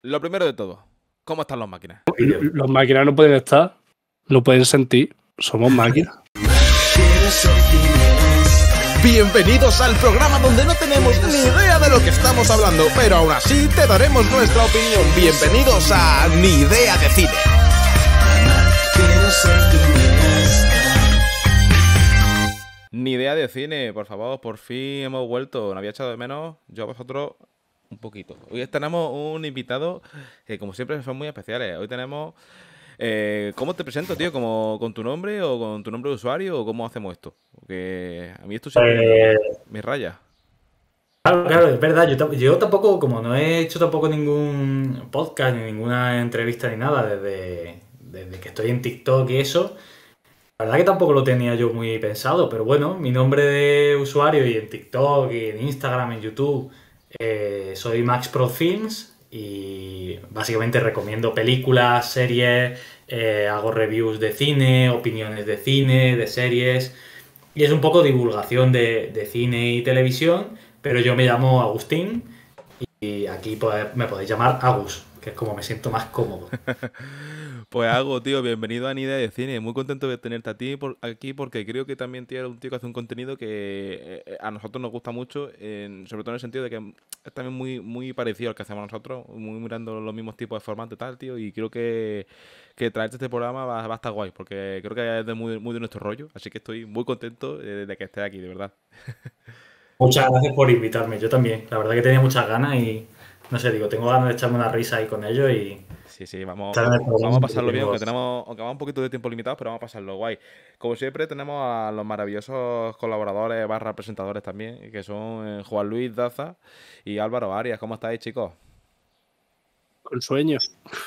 lo primero de todo, ¿cómo están las máquinas? Los máquinas no pueden estar, no pueden sentir, somos máquinas. Bienvenidos al programa donde no tenemos ni idea de lo que estamos hablando, pero aún así te daremos nuestra opinión. Bienvenidos a Ni Idea de Cine. Ni idea de cine, por favor, por fin hemos vuelto. Nos había echado de menos, yo a vosotros un poquito. Hoy tenemos un invitado que, como siempre, son muy especiales. Hoy tenemos... ¿cómo te presento, tío? ¿Con tu nombre o con tu nombre de usuario o cómo hacemos esto? Porque a mí esto siempre me raya. Claro, es verdad. Yo tampoco, como no he hecho tampoco ningún podcast ni ninguna entrevista ni nada desde que estoy en TikTok y eso, la verdad que tampoco lo tenía yo muy pensado, pero bueno, mi nombre de usuario y en TikTok y en Instagram, en YouTube, soy MaxProFilms y básicamente recomiendo películas, series, hago reviews de cine, opiniones de cine, de series y es un poco divulgación de cine y televisión, pero yo me llamo Agustín y aquí pues, me podéis llamar Agus, que es como me siento más cómodo. Pues Agu, tío, bienvenido a Ni Idea de Cine. Muy contento de tenerte a ti aquí porque creo que también tienes un tío que hace un contenido que a nosotros nos gusta mucho, sobre todo en el sentido de que es también muy parecido al que hacemos nosotros, muy mirando los mismos tipos de formatos y tal, tío, y creo que traerte este programa va a estar guay, porque creo que es muy de nuestro rollo, así que estoy muy contento de que estés aquí, de verdad. Muchas gracias por invitarme, yo también. La verdad que tenía muchas ganas y, no sé, digo, tengo ganas de echarme una risa ahí con ellos y... Sí, vamos a pasarlo bien, aunque va un poquito de tiempo limitado, pero vamos a pasarlo guay. Como siempre, tenemos a los maravillosos colaboradores / presentadores también, que son Juan Luis Daza y Álvaro Arias. ¿Cómo estáis, chicos? Con sueño.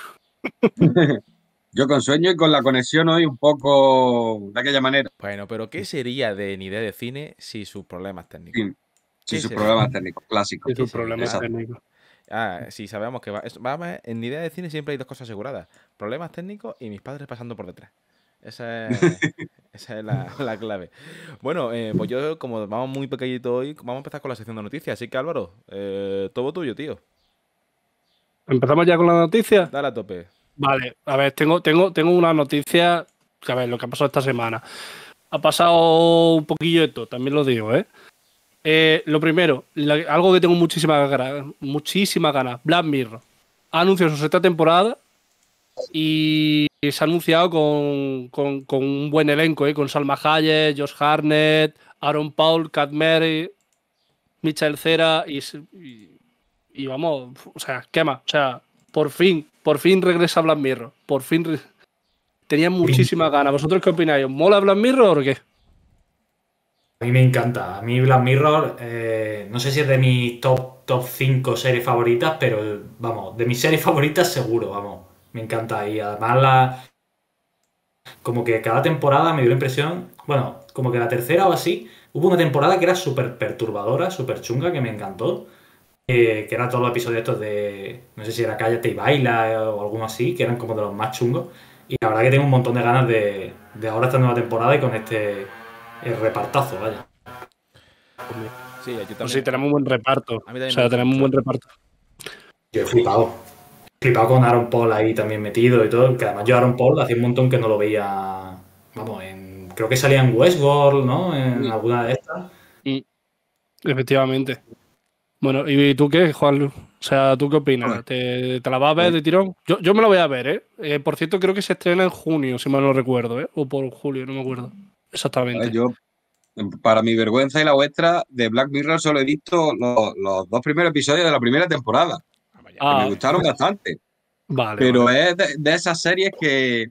Yo con sueño y con la conexión hoy un poco de aquella manera. Bueno, pero ¿qué sería de Ni Idea de Cine sin sus problemas técnicos? Sí, sus problemas técnicos clásicos. Sí, sus problemas técnicos. Sí, sabemos que en Ni Idea de Cine siempre hay dos cosas aseguradas: problemas técnicos y mis padres pasando por detrás. Esa es la clave. Bueno, pues yo, como vamos muy pequeñito hoy, vamos a empezar con la sección de noticias. Así que, Álvaro, todo tuyo, tío. ¿Empezamos ya con la noticia? Dale a tope. Vale, a ver, tengo una noticia, a ver, lo que ha pasado esta semana. Ha pasado un poquillo de todo, también lo digo, ¿eh? Lo primero, algo que tengo muchísimas ganas, Black Mirror. Ha anunciado su sexta temporada y se ha anunciado con un buen elenco, con Salma Hayek, Josh Hartnett, Aaron Paul, Kat Mary, Michael Cera y vamos, o sea, quema, o sea, por fin regresa Black Mirror, por fin tenía muchísimas ganas. ¿Vosotros qué opináis? ¿Mola Black Mirror o qué? A mí me encanta. A mí Black Mirror, no sé si es de mis top 5 series favoritas, pero vamos, de mis series favoritas seguro, vamos. Me encanta. Y además como que cada temporada me dio la impresión, bueno, como que la tercera o así, hubo una temporada que era súper perturbadora, súper chunga, que me encantó. Que era todos los episodios estos de, no sé si era Cállate y Baila o alguno así, que eran como de los más chungos. Y la verdad que tengo un montón de ganas de ahora esta nueva temporada y con este... el repartazo, vaya. Sí, yo también. Pues sí, tenemos un buen reparto. O sea, tenemos un buen reparto. Yo he flipado. Con Aaron Paul ahí también metido y todo. Que además yo Aaron Paul hacía un montón que no lo veía. Vamos, creo que salía en Westworld, ¿no? En alguna de estas. Efectivamente. Bueno, ¿y tú qué, Juan? O sea, ¿tú qué opinas? ¿Te la vas a ver de tirón? Yo me la voy a ver, ¿eh? Por cierto, creo que se estrena en junio, si mal no recuerdo, ¿eh? O por julio, no me acuerdo. Exactamente. Yo, para mi vergüenza y la vuestra, de Black Mirror solo he visto los 2 primeros episodios de la primera temporada. Que me gustaron bastante. Vale. Pero es de esas series que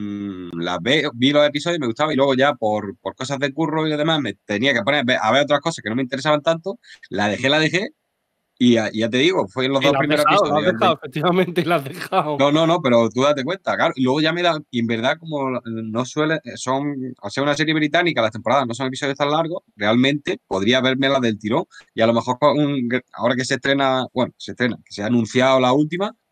vi los episodios y me gustaba, y luego ya por cosas de curro y lo demás me tenía que poner a ver otras cosas que no me interesaban tanto. La dejé. Y ya te digo, fue en los 2 primeros episodios. La has dejado, efectivamente, la has dejado. No, pero tú date cuenta, claro. Y luego ya me da, y en verdad, como no suele, al ser una serie británica, las temporadas no son episodios tan largos, realmente podría vérmela del tirón. Y a lo mejor ahora que se estrena, que se ha anunciado la última,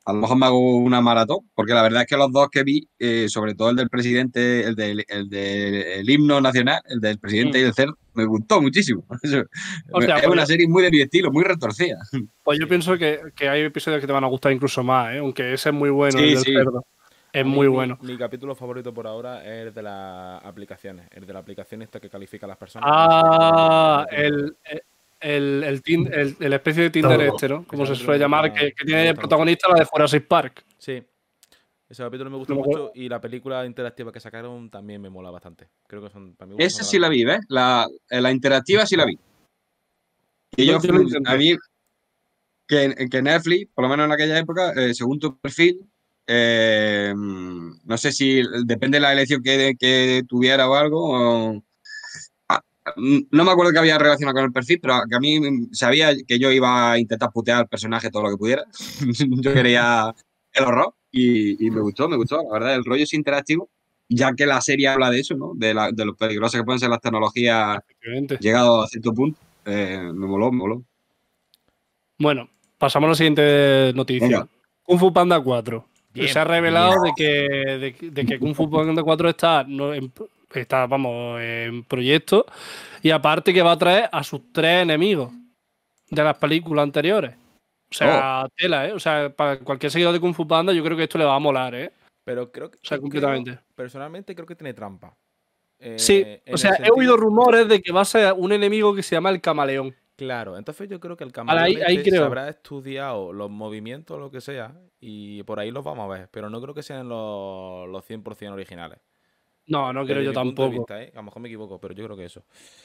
A lo mejor me hago una maratón, porque la verdad es que los dos que vi, sobre todo el del presidente, el himno nacional, el del presidente y el cerdo, me gustó muchísimo. O sea, Es una serie muy de mi estilo, muy retorcida. pues yo pienso que hay episodios que te van a gustar incluso más, ¿eh? Aunque ese es muy bueno, el Sí, del sí. cerdo. Es A mí muy bueno. Mi capítulo favorito por ahora es el de las aplicaciones. El de la aplicación esta que califica a las personas. Ah, Ese me gusta el especie de Tinder Todo. este, ¿no? Como Ese se suele capítulo me llamar, gusta- que me tiene de gusta protagonista la de Jurassic Park. Sí, ese capítulo me gusta No me acuerdo. mucho y la película interactiva que sacaron también me mola bastante. Creo que son, para mí, Esa son sí la grandes. vi, ¿ves? La interactiva sí la vi. Y Yo lo intenté. a mí, que Netflix, por lo menos en aquella época, según tu perfil, no sé si depende de la elección que tuviera o algo. Ah, no me acuerdo que había relacionado con el perfil, pero que a mí sabía que yo iba a intentar putear al personaje todo lo que pudiera. Yo quería el horror y me gustó, la verdad. El rollo es interactivo, ya que la serie habla de eso, ¿no? De lo peligrosas que pueden ser las tecnologías Efectivamente. llegado a cierto punto. Me moló, me moló. Bueno, pasamos a la siguiente noticia. Venga. Kung Fu Panda 4. Bien, Se ha revelado de que Kung Fu Panda 4 está, vamos, en proyecto y aparte que va a traer a sus 3 enemigos de las películas anteriores. O sea, tela, ¿eh? O sea, para cualquier seguidor de Kung Fu Panda yo creo que esto le va a molar, ¿eh? Pero creo que. O sea, completamente. Personalmente creo que tiene trampa. Sí, En o el sea, he sentido- oído rumores de que va a ser un enemigo que se llama el camaleón. Claro, entonces yo creo que el Ahí camaleón este se creo. habrá estudiado los movimientos o lo que sea y por ahí los vamos a ver, pero no creo que sean los 100% originales. No, no creo Desde yo mi punto de tampoco. vista, ¿eh? A lo mejor me equivoco, pero yo creo que eso.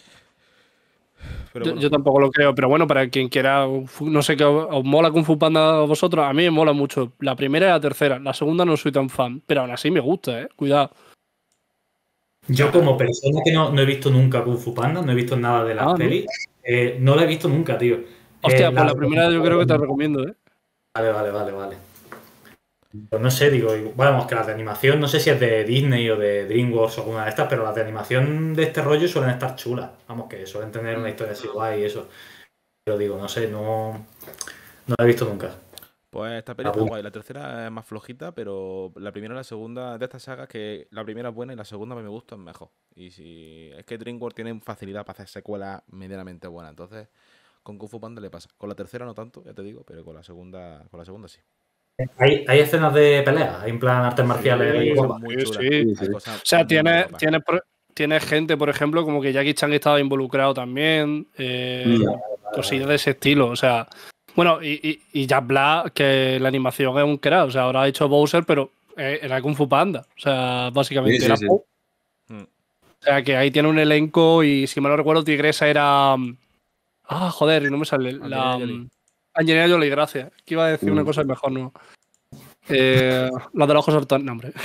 Pero Yo, bueno, yo tampoco lo creo, pero bueno, para quien quiera, no sé qué os mola Kung Fu Panda a vosotros, a mí me mola mucho. La primera y la tercera, la segunda no soy tan fan, pero aún así me gusta, cuidado. Yo como persona que no he visto nunca Kung Fu Panda, no he visto nada de las ¿no? pelis, no la he visto nunca, tío. Hostia, pues la primera yo creo que te recomiendo, Vale. Pues no sé, digo, vamos, que las de animación, no sé si es de Disney o de DreamWorks o alguna de estas, pero las de animación de este rollo suelen estar chulas. Vamos, que suelen tener una historia así guay y eso. Pero digo, no sé, no la he visto nunca. pues esta peli está guay. La tercera es más flojita, pero la primera y la segunda de estas sagas, que la primera es buena y la segunda me gusta es mejor. Y si es que DreamWorks tiene facilidad para hacer secuelas medianamente buenas, entonces con Kung Fu Panda le pasa. Con la tercera no tanto, ya te digo, pero con la segunda sí. Hay escenas de pelea, hay en plan artes marciales. Sí, y Son cosas. muy sí, chulas. sí. Hay O cosas sea, muy guapas. tiene gente, por ejemplo, como que Jackie Chan estaba involucrado también, cosillas de ese estilo, o sea, bueno, y Jack Black, que la animación es un crack, o sea, ahora ha hecho Bowser, pero era Kung Fu Panda, o sea, básicamente Sí, era sí. Pou. Mm. O sea, que ahí tiene un elenco y si mal no recuerdo, Tigresa era... joder, no me sale. Angelina Jolie. Angelina Jolie, gracias. Que iba a decir una cosa mejor, ¿no? La de los ojos saltones, no, hombre.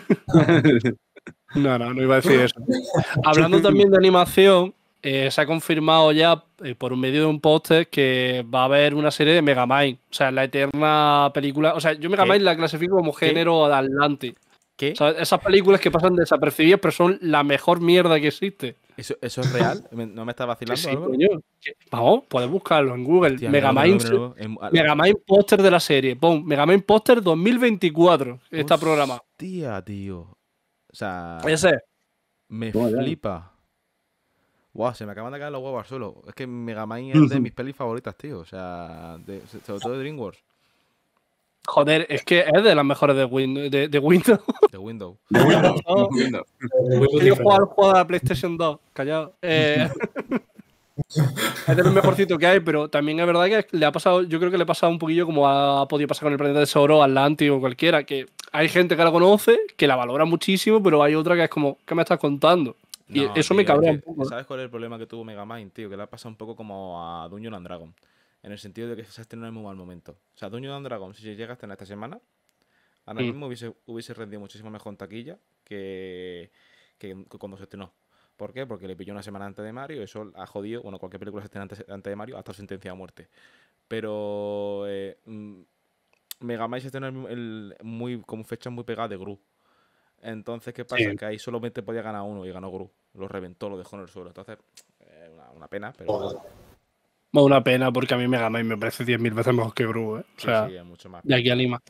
No iba a decir eso. Hablando también de animación, se ha confirmado ya por medio de un póster que va a haber una serie de Megamind. O sea, la eterna película. O sea, yo Megamind la clasifico como género de Atlantis. ¿Qué? O sea, esas películas que pasan desapercibidas, pero son la mejor mierda que existe. ¿Eso es real? ¿No me estás vacilando, Sí, Álvaro? coño. Vamos, puedes buscarlo en Google. Hostia, Megamind, míralo. Megamind póster de la serie. Pon Megamind póster 2024. Está programa. Hostia, tío. O sea, Ese. me Vaya. flipa. Guau, se me acaban de caer los huevos al suelo. Es que Megamind es de mis pelis favoritas, tío. O sea, sobre todo de DreamWorks, Joder, es que es de las mejores de Windows. De Windows. de Windows. No, Windows. yo juego al juego de la PlayStation 2. Callado. Es de lo mejorcito que hay, pero también es verdad que le ha pasado. Yo creo que le ha pasado un poquillo como ha podido pasar con el Planeta Tesoro, Atlantis o cualquiera. Que hay gente que la conoce, que la valora muchísimo, pero hay otra que es como, ¿qué me estás contando? Y No, eso tío, me cabrea es un que, poco. ¿sabes cuál es el problema que tuvo Megamind, tío? Que le ha pasado un poco como a Dungeons and Dragons. En el sentido de que se ha estrenado en muy mal momento. O sea, Dungeons and Dragons, si llega a estrenar esta semana, ahora mismo hubiese rendido muchísimo mejor en taquilla que cuando se estrenó. ¿Por qué? Porque le pilló una semana antes de Mario y eso ha jodido. Bueno, cualquier película que se estrene antes de Mario ha estado sentenciada a muerte. Pero Megamind se estrenó con fechas muy pegadas de Gru. Entonces, ¿qué pasa? Sí. Que ahí solamente podía ganar uno y ganó Gru. Lo reventó, lo dejó en el suelo. Entonces, una pena, pero Bueno, una pena porque a mí Megamind me parece 10.000 veces mejor que Gru, ¿eh? O sí, sea, sí, es mucho más. de aquí a Lima.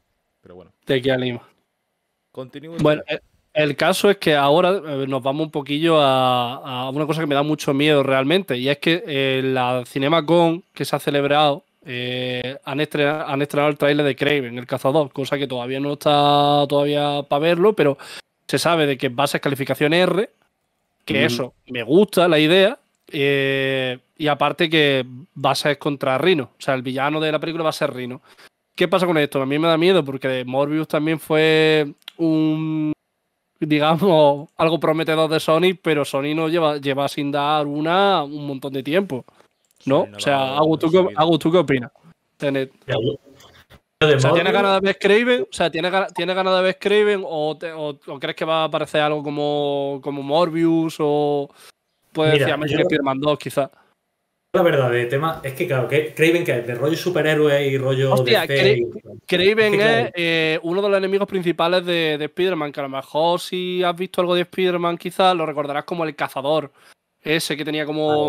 Pero bueno. De aquí a Lima. Continúo. Bueno, el caso es que ahora nos vamos un poquillo a una cosa que me da mucho miedo realmente, y es que la CinemaCon que se ha celebrado han estrenado el tráiler de Kraven, el cazador, cosa que todavía no está todavía para verlo, pero se sabe de que va a ser calificación R, que eso, me gusta la idea, y aparte que va a ser contra Rhino, o sea, el villano de la película va a ser Rhino. ¿Qué pasa con esto? A mí me da miedo porque Morbius también fue digamos, algo prometedor de Sony, pero Sony no lleva sin dar un montón de tiempo, ¿no? Sony no O sea, va Agus, en su vida. ¿tú qué opinas? Tenet. Ya, yo O sea, ¿tienes ganas de ver Kraven? O sea, ¿tienes ganas de ver Kraven o crees que va a aparecer algo como Morbius o puede Mira, decir Amazing yo- Spider-Man 2 quizás? La verdad, de tema, es que claro, que Kraven, que es de rollo superhéroe y rollo Hostia, DC. Kraven Sí, claro. es uno de los enemigos principales de Spider-Man, que a lo mejor si has visto algo de Spider-Man quizás lo recordarás como el cazador, ese que tenía como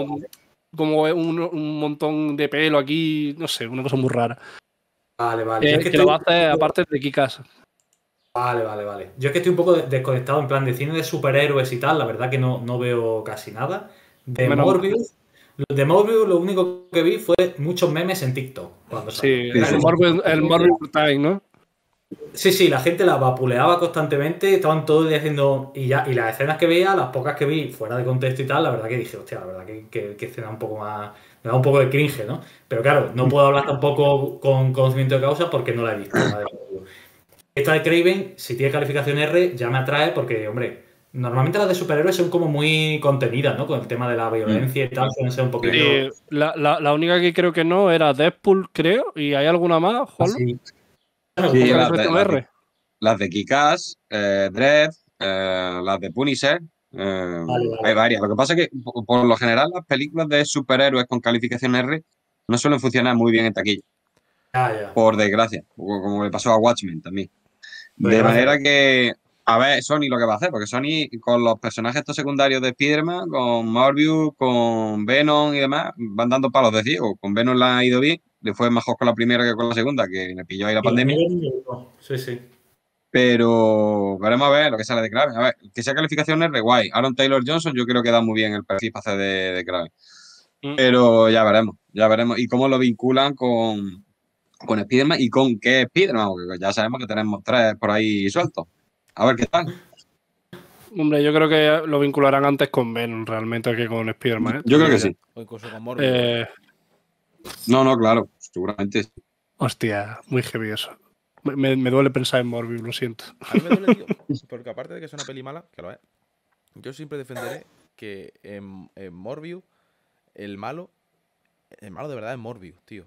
un montón de pelo aquí, no sé, una cosa muy rara. Vale, vale. Yo es Que lo va a hacer aparte de Kikas. Vale. Yo es que estoy un poco desconectado en plan de cine de superhéroes y tal. La verdad que no veo casi nada. De Menos Morbius. De Morbius lo único que vi fue muchos memes en TikTok. Cuando Sí, salió. el Morbius Time, ¿no? Sí, la gente la vapuleaba constantemente, estaban todo el día haciendo. Y las escenas que veía, las pocas que vi fuera de contexto y tal, la verdad que dije, hostia, la verdad que escena un poco más. Me da un poco de cringe, ¿no? Pero claro, no puedo hablar tampoco con conocimiento de causa porque no la he visto. ¿Vale? Esta de Kraven, si tiene calificación R, ya me atrae porque, hombre, normalmente las de superhéroes son como muy contenidas, ¿no? Con el tema de la violencia y tal, suelen ser un poquito. Sí, la única que creo que no era Deadpool, creo, y hay alguna más, Juan. Sí. Sí, R. las de Kick-Ass, Dredd, las de Punisher, Vale. hay varias. Lo que pasa es que, por lo general, las películas de superhéroes con calificación R no suelen funcionar muy bien en taquilla, Ya. por desgracia, como le pasó a Watchmen también. Pues De gracias. manera que, a ver, Sony lo que va a hacer, porque Sony con los personajes estos secundarios de Spider-Man, con Morbius, con Venom y demás, van dando palos de ciego. Con Venom la ha ido bien, le fue mejor con la primera que con la segunda, que me pilló ahí la pandemia. Sí. Pero veremos a ver lo que sale de Kraven. A ver, que sea calificación R, guay. Aaron Taylor Johnson yo creo que da muy bien el perfil para hacer de Kraven. Pero ya veremos. Y cómo lo vinculan con Spider-Man y con qué Spider-Man, porque ya sabemos que tenemos 3 por ahí sueltos. A ver qué tal. Hombre, yo creo que lo vincularán antes con Venom realmente que con Spider-Man. Yo creo que sí. O incluso con Morbius. No, claro, seguramente sí. Hostia, muy heavy eso. Me duele pensar en Morbius, lo siento. A mí me duele, tío, porque aparte de que es una peli mala, que lo es, yo siempre defenderé que en Morbius, el malo de verdad es Morbius, tío.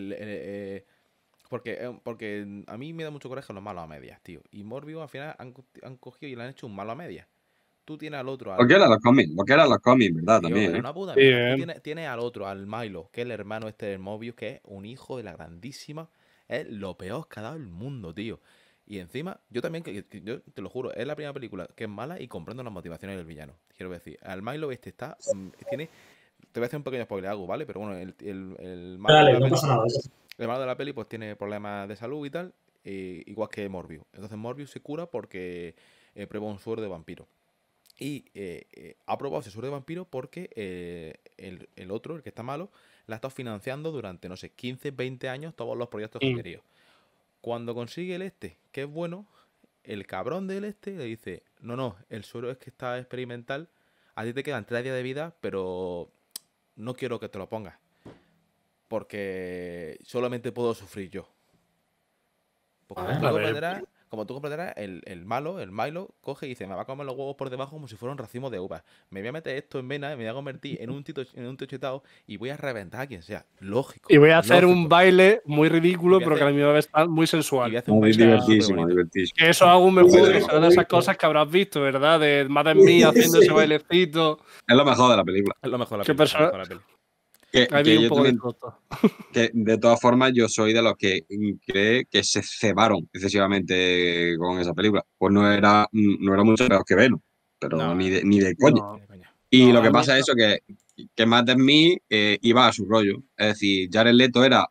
Porque a mí me da mucho coraje los malos a medias, tío. Y Morbius al final han cogido y le han hecho un malo a medias. Tú tienes al otro. Lo que eran los cómics, ¿verdad? Tío, También. pero una puta Sí, mierda. Tú tienes al otro, al Milo, que es el hermano este del Morbius, que es un hijo de la grandísima. Es lo peor que ha dado el mundo, tío. Y encima, yo también, que yo te lo juro, es la primera película que es mala y comprendo las motivaciones del villano. Quiero decir, al Milo este tiene. Te voy a hacer un pequeño spoiler, algo, ¿vale? Pero bueno, el malo Dale, de la no peli, pasa nada. el malo de la peli pues tiene problemas de salud y tal, igual que Morbius. Entonces Morbius se cura porque prueba un suero de vampiro. Y ha probado ese suero de vampiro porque el otro, el que está malo, la ha estado financiando durante, no sé, 15, 20 años todos los proyectos que ha querido. Cuando consigue el que es bueno, el cabrón del le dice, no, el suero es que está experimental, a ti te quedan 3 días de vida, pero no quiero que te lo pongas, porque solamente puedo sufrir yo. Pues como tú comprenderás, el Milo, coge y dice, me va a comer los huevos por debajo como si fuera un racimo de uvas. Me voy a meter esto en vena y me voy a convertir en un tío chetado y voy a reventar a quien sea. Lógico. Y voy a hacer un baile muy ridículo, pero que a la misma vez está muy Y sensual. voy a hacer un Muy baile divertísimo. Que eso hago un mejor, que será de esas cosas que habrás visto, ¿verdad? De Madre Mía haciendo ese bailecito. Es lo mejor de la película. Es lo mejor de la ¿Qué peli, persona- lo mejor de la peli. Ahí vi Que un yo poco de también, todo. que de todas formas yo soy de los que cree que se cebaron excesivamente con esa película. Pues no era mucho peor que Venom, pero No, ni de coña. No. Y No, lo que a mí pasa es no. eso, que que Matt Smith iba a su rollo. Es decir, Jared Leto era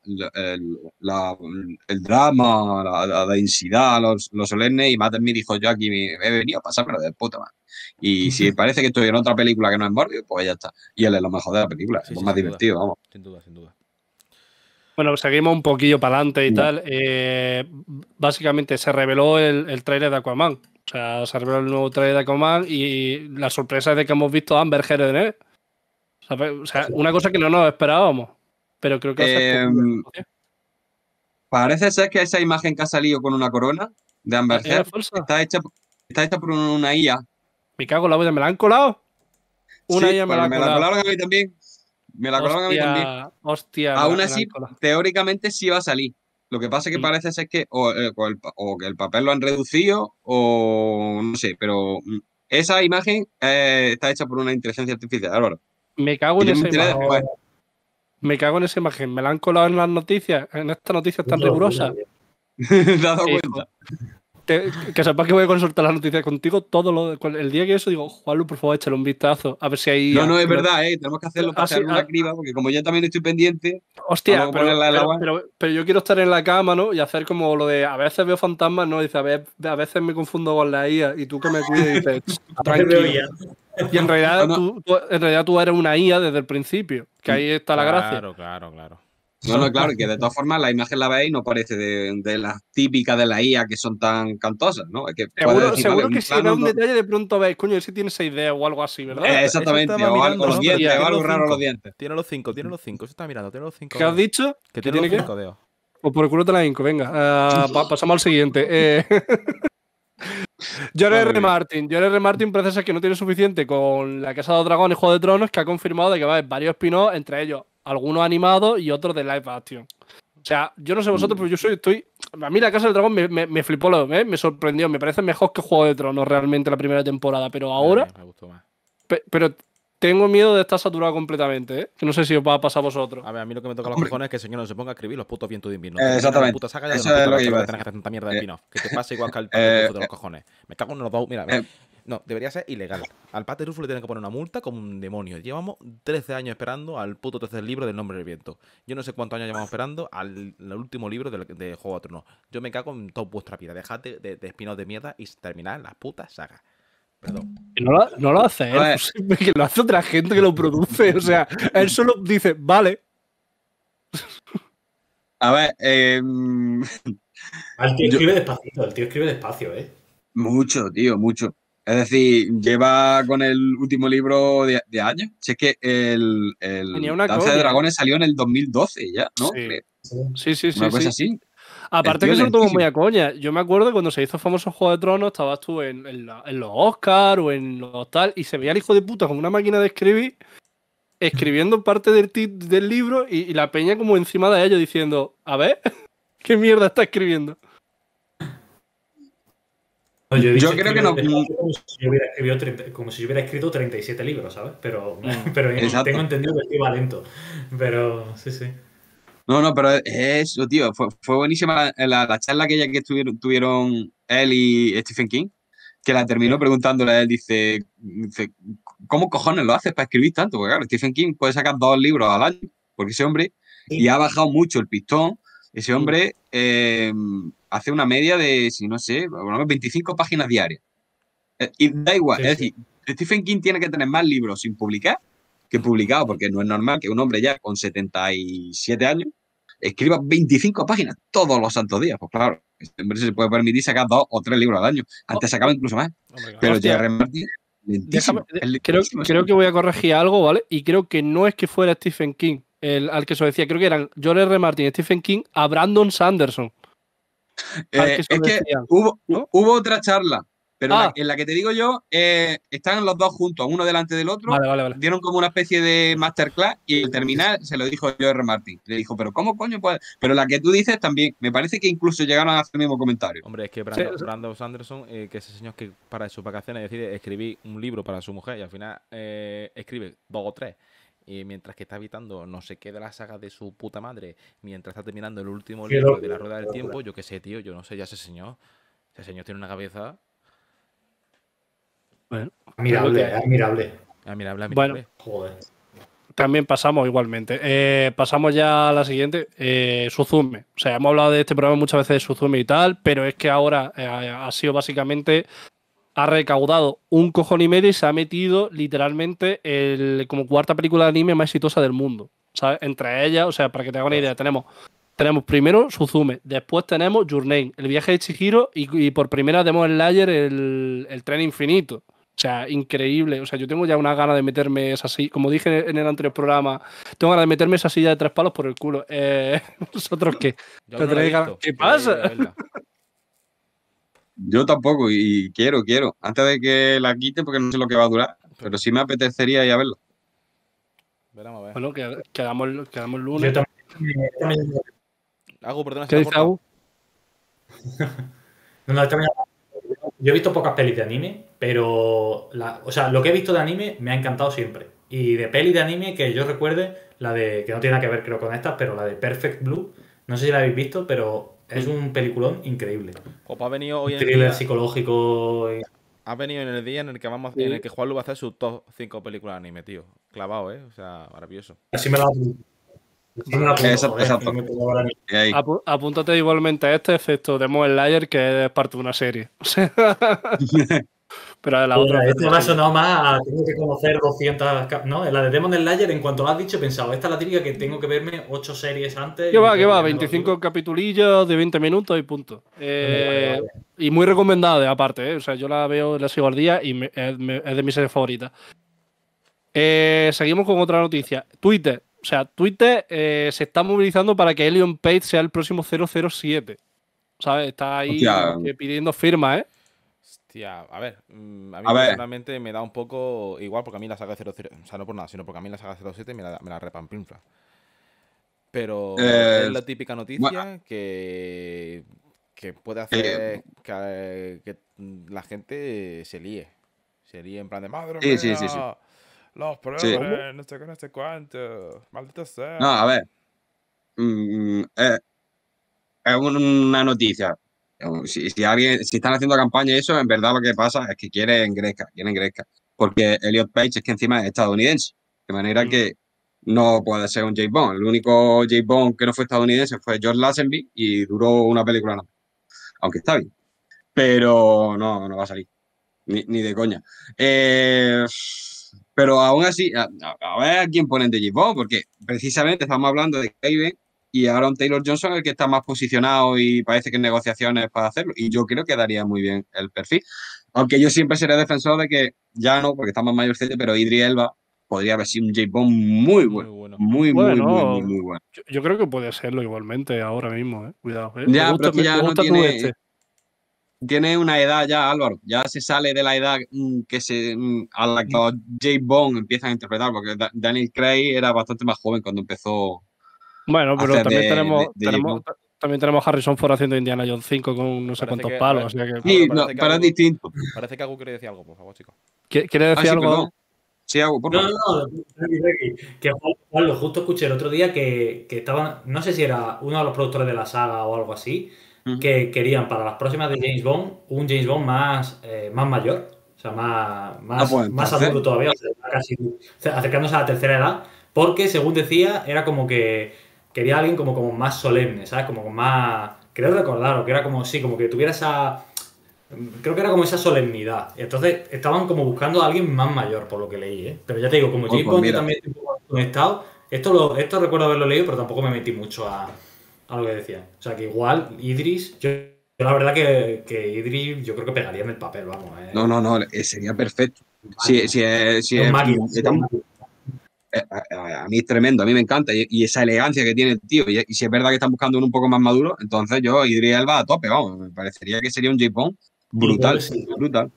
el drama, la densidad, lo solemne, y Matt Smith dijo, yo aquí he venido a pasármelo de puta madre. Y si parece que estoy en otra película que no es Morbius, pues ya está. Y él es lo mejor de la película, Sí, es sí, más sin divertido, duda. vamos. Sin duda, sin duda. Bueno, seguimos un poquillo para adelante y Ya. tal. Básicamente se reveló el tráiler de Aquaman. O sea, se reveló el nuevo tráiler de Aquaman y la sorpresa es de que hemos visto a Amber Heard en él. ¿Sabes? O sea, una cosa que no nos esperábamos. Pero creo que va a ser popular. Parece ser que esa imagen que ha salido con una corona de Amber ¿Es Heard falsa? está hecha por una IA. Me cago en la vida, ¿me la han colado? Una Sí, IA me la pues ha me la colado. colaron a mí también. Me la colaron a mí también. Hostia, Aún me la así, han colado. teóricamente sí va a salir. Lo que pasa es que parece ser que o que el papel lo han reducido o no sé, pero esa imagen está hecha por una inteligencia artificial, Álvaro. Me cago Y en yo me esa enteré imagen. después. Me cago en esa imagen. Me la han colado en las noticias, en estas noticias tan rigurosas. ¿Te has dado Hijo. cuenta? Que sepas que voy a consultar las noticias contigo el día que eso digo, Juanlu, por favor, échale un vistazo. A ver si hay. No, es verdad, tenemos que hacerlo para hacer una criba, porque como yo también estoy pendiente, Hostia, luego ponerla en la web. pero yo quiero estar en la cama, ¿no? Y hacer como lo de a veces veo fantasmas, ¿no? Dice, a veces me confundo con la IA y tú que me cuides y dices, tranquilo. Y en realidad, tú eres una IA desde el principio, que ahí está la gracia. Claro. No, claro, que de todas formas la imagen la veis y no parece de las típicas de la IA que son tan cantosas, ¿no? Es que Seguro que si da un detalle de pronto veis, coño, si tiene esa idea o algo así, ¿verdad? Exactamente, Eso estaba o mirando, los ¿no? dientes, Tiene o algo los raro en los cinco. dientes. Tiene los 5, eso está mirando, tiene los 5. ¿Qué has dicho? Que tiene los qué? 5 dedos. Pues por el culo te la hinco, venga. Pasamos al siguiente. George R. Martin parece ser que no tiene suficiente con La Casa de los Dragones y Juego de Tronos, que ha confirmado de que va a haber varios spin-offs, entre ellos algunos animados y otros de live action. O sea, yo no sé vosotros, pero a mí La Casa del Dragón me flipó, me sorprendió. Me parece mejor que Juego de Tronos realmente la primera temporada, pero ahora. Me gustó más. Pero tengo miedo de estar saturado completamente, ¿eh? Que no sé si os va a pasar a vosotros. A ver, a mí lo que me toca los cojones es que el señor no se ponga a escribir los putos vientos de invierno. Exactamente. La puta saga ya Eso no es puta lo que iba a tener que hacer tanta mierda de spin-off. Que te pase igual que al Pate Rufo de los cojones. Me cago en los dos. Mira. No, debería ser ilegal. Al Pate Rufo le tienen que poner una multa como un demonio. Llevamos 13 años esperando al puto tercer libro del Nombre del Viento. Yo no sé cuántos años llevamos esperando al último libro de Juego de Tronos. Yo me cago en toda vuestra vida. Dejad de spin-off de mierda y terminad la puta saga. Perdón. No lo hace él, pues, que lo hace otra gente que lo produce. O sea, él solo dice, vale. A ver, El tío escribe despacio, Mucho, tío, mucho. Es decir, lleva con el último libro de años. Si es que el Danza de Dragones salió en el 2012 ya, ¿no? Sí. Una cosa así. Aparte que se lo tomó muy a coña. Yo me acuerdo cuando se hizo famoso Juego de Tronos, estabas tú en los Oscars o en los tal, y se veía al hijo de puta con una máquina de escribir, escribiendo parte del libro y la peña como encima de ellos diciendo, a ver, ¿qué mierda está escribiendo? Yo creo que no. Como si yo hubiera escrito 37 libros, ¿sabes? Pero tengo entendido que iba lento. Pero sí. No, pero eso, tío, fue buenísima la charla aquella que tuvieron él y Stephen King, que la terminó preguntándole a él, dice, ¿cómo cojones lo haces para escribir tanto? Porque claro, StephenKing puede sacar 2 libros al año, porque ese hombre, y ha bajado mucho el pistón, ese hombre hace una media de, si no sé, 25 páginas diarias. Y da igual, es decir, Stephen King tiene que tener más libros sin publicar que publicado, porque no es normal que un hombre ya con 77 años escriba 25 páginas todos los santos días. Pues claro, este hombre se puede permitir sacar 2 o 3 libros al año. Antes sacaba incluso más. Pero J.R. Martin, lentísimo. Creo que voy a corregir algo, ¿vale? Y creo que no es que fuera Stephen King al que se lo decía. Creo que eran George R. Martin y Stephen King a Brandon Sanderson. Es que hubo otra charla, pero en la que te digo yo, están los dos juntos, uno delante del otro. Vale. Dieron como una especie de masterclass y al terminar se lo dijo George Martin. Le dijo, pero ¿cómo coño puede? Pero la que tú dices también, me parece que incluso llegaron a hacer el mismo comentario. Hombre, es que Brandon Sanderson, que ese señor que para sus vacaciones decide escribir un libro para su mujer y al final escribe 2 o 3. Y mientras que está evitando no sé qué de la saga de su puta madre, mientras está terminando el último libro de La Rueda del Tiempo, yo qué sé, tío, yo no sé, ya ese señor tiene una cabeza... Bueno, admirable. Admirable. Bueno, joder. también pasamos igualmente. Pasamos ya a la siguiente. Suzume. O sea, hemos hablado de este programa muchas veces de Suzume y tal, pero es que ahora ha sido básicamente. Ha recaudado un cojón y medio y se ha metido literalmente como cuarta película de anime más exitosa del mundo. ¿Sabes? Entre ellas, o sea, para que te hagas una idea, tenemos primero Suzume, después tenemos Your Name, el viaje de Chihiro y por primera tenemos el Layer, el tren infinito. O sea, increíble. O sea, yo tengo ya una gana de meterme esa silla. Como dije en el anterior programa, tengo ganas de meterme esa silla de 3 palos por el culo. ¿Vosotros qué? Yo no la he visto. ¿Qué Quiero ir a pasa? verla. Yo tampoco, y quiero. Antes de que la quite, porque no sé lo que va a durar. Pero sí me apetecería ir a verla. Veremos a ver. Bueno, quedamos el Yo lunes. también. Hago, perdona, ¿Qué se dice te ha cortado. No, yo también. Yo he visto pocas pelis de anime, pero o sea, lo que he visto de anime me ha encantado siempre. Y de pelis de anime que yo recuerde, la de, que no tiene nada que ver creo con estas, pero la de Perfect Blue, no sé si la habéis visto, pero es un peliculón increíble. Pues ha venido hoy Un en el thriller día. psicológico. Ha venido en el día en el que Sí. en el que Juanlu va a hacer sus top 5 películas de anime, tío. Clavado, ¿eh? O sea, maravilloso. Así me la apunto. Así me la apunto, Exacto, joder, exacto. no me puedo ahora mismo. Y ahí. Apúntate igualmente a este, excepto Demon Slayer, que es parte de una serie. O sea, pero de la otra. Esto me ha sonado más a tengo que conocer 200. No, la de Demon Slayer, en cuanto lo has dicho, he pensado, esta es la típica que tengo que verme 8 series antes. ¿Qué va? y 25 capitulillos de 20 minutos y punto. Vale. Y muy recomendada, aparte. O sea, yo la veo, la sigo al día y es de mis series favoritas. Seguimos con otra noticia. Twitter. O sea, Twitter se está movilizando para que Elon Page sea el próximo 007. ¿Sabes? Está ahí Hostia. pidiendo firmas, ¿eh? Hostia, a ver. A mí A ver. personalmente me da un poco igual porque a mí la saga 00. O sea, no por nada, sino porque a mí la saga 07 me la repampinfla. Pero es la típica noticia que puede hacer que la gente se líe. Se líe en plan de madre mía. Sí. Los Sí. problemas, no sé qué, no sé cuánto. Maldita sea. No, a ver. Es una noticia. Si están haciendo campaña y eso, en verdad lo que pasa es que quieren Gresca. Porque Elliot Page es que encima es estadounidense. De manera que no puede ser un James Bond. El único James Bond que no fue estadounidense fue George Lazenby y duró una película nada. Aunque está bien. Pero no va a salir. Ni de coña. Pero aún así, a ver a quién ponen de James Bond, porque precisamente estamos hablando de Craven y Aaron Taylor Johnson es el que está más posicionado y parece que en negociaciones para hacerlo. Y yo creo que daría muy bien el perfil. Aunque yo siempre seré defensor de que ya no, porque está más mayorcete, pero Idris Elba podría haber sido un James Bond muy bueno. bueno. Muy bueno. Yo creo que puede serlo igualmente ahora mismo, ¿eh? Cuidado, ¿eh? Ya, Me pero es que ya me no gusta tiene... Tiene una edad ya, Álvaro. Ya se sale de la edad a la que los James Bond empiezan a interpretar, porque Daniel Craig era bastante más joven cuando empezó. Bueno, pero hacer también de James Bond. también tenemos a Harrison Ford haciendo Indiana Jones 5 con no sé Parece cuántos que- a palos. ver, Así que, Sí, Álvaro, no, parece que pero es algo- distinto. Parece que Agu quiere decir algo, por favor, chicos. ¿Quiere decir Sí, algo? perdón. Sí, hago, por favor. Que Juan, justo escuché el otro día que estaban, no sé si era uno de los productores de la saga o algo así, que querían para las próximas de James Bond un James Bond más mayor, o sea, más pues, más entonces. adulto todavía, o sea, acercándose a la tercera edad, porque según decía, era como que quería alguien como más solemne, ¿sabes? Como con más, creo recordar, o que era como, sí, como que tuviera esa... Creo que era como esa solemnidad. Entonces estaban como buscando a alguien más mayor, por lo que leí, ¿eh? Pero ya te digo, como James pues Bond yo mira. también estoy un poco conectado. Esto recuerdo haberlo leído, pero tampoco me metí mucho a lo que decían. O sea que igual Idris, yo la verdad que Idris yo creo que pegaría en el papel, vamos. No, sería perfecto. Si Un máquina, a mí es tremendo, a mí me encanta. Y esa elegancia que tiene el tío. Y si es verdad que están buscando uno un poco más maduro, entonces yo Idris Elba a tope, vamos. Me parecería que sería un James Bond brutal. Sí. Brutal.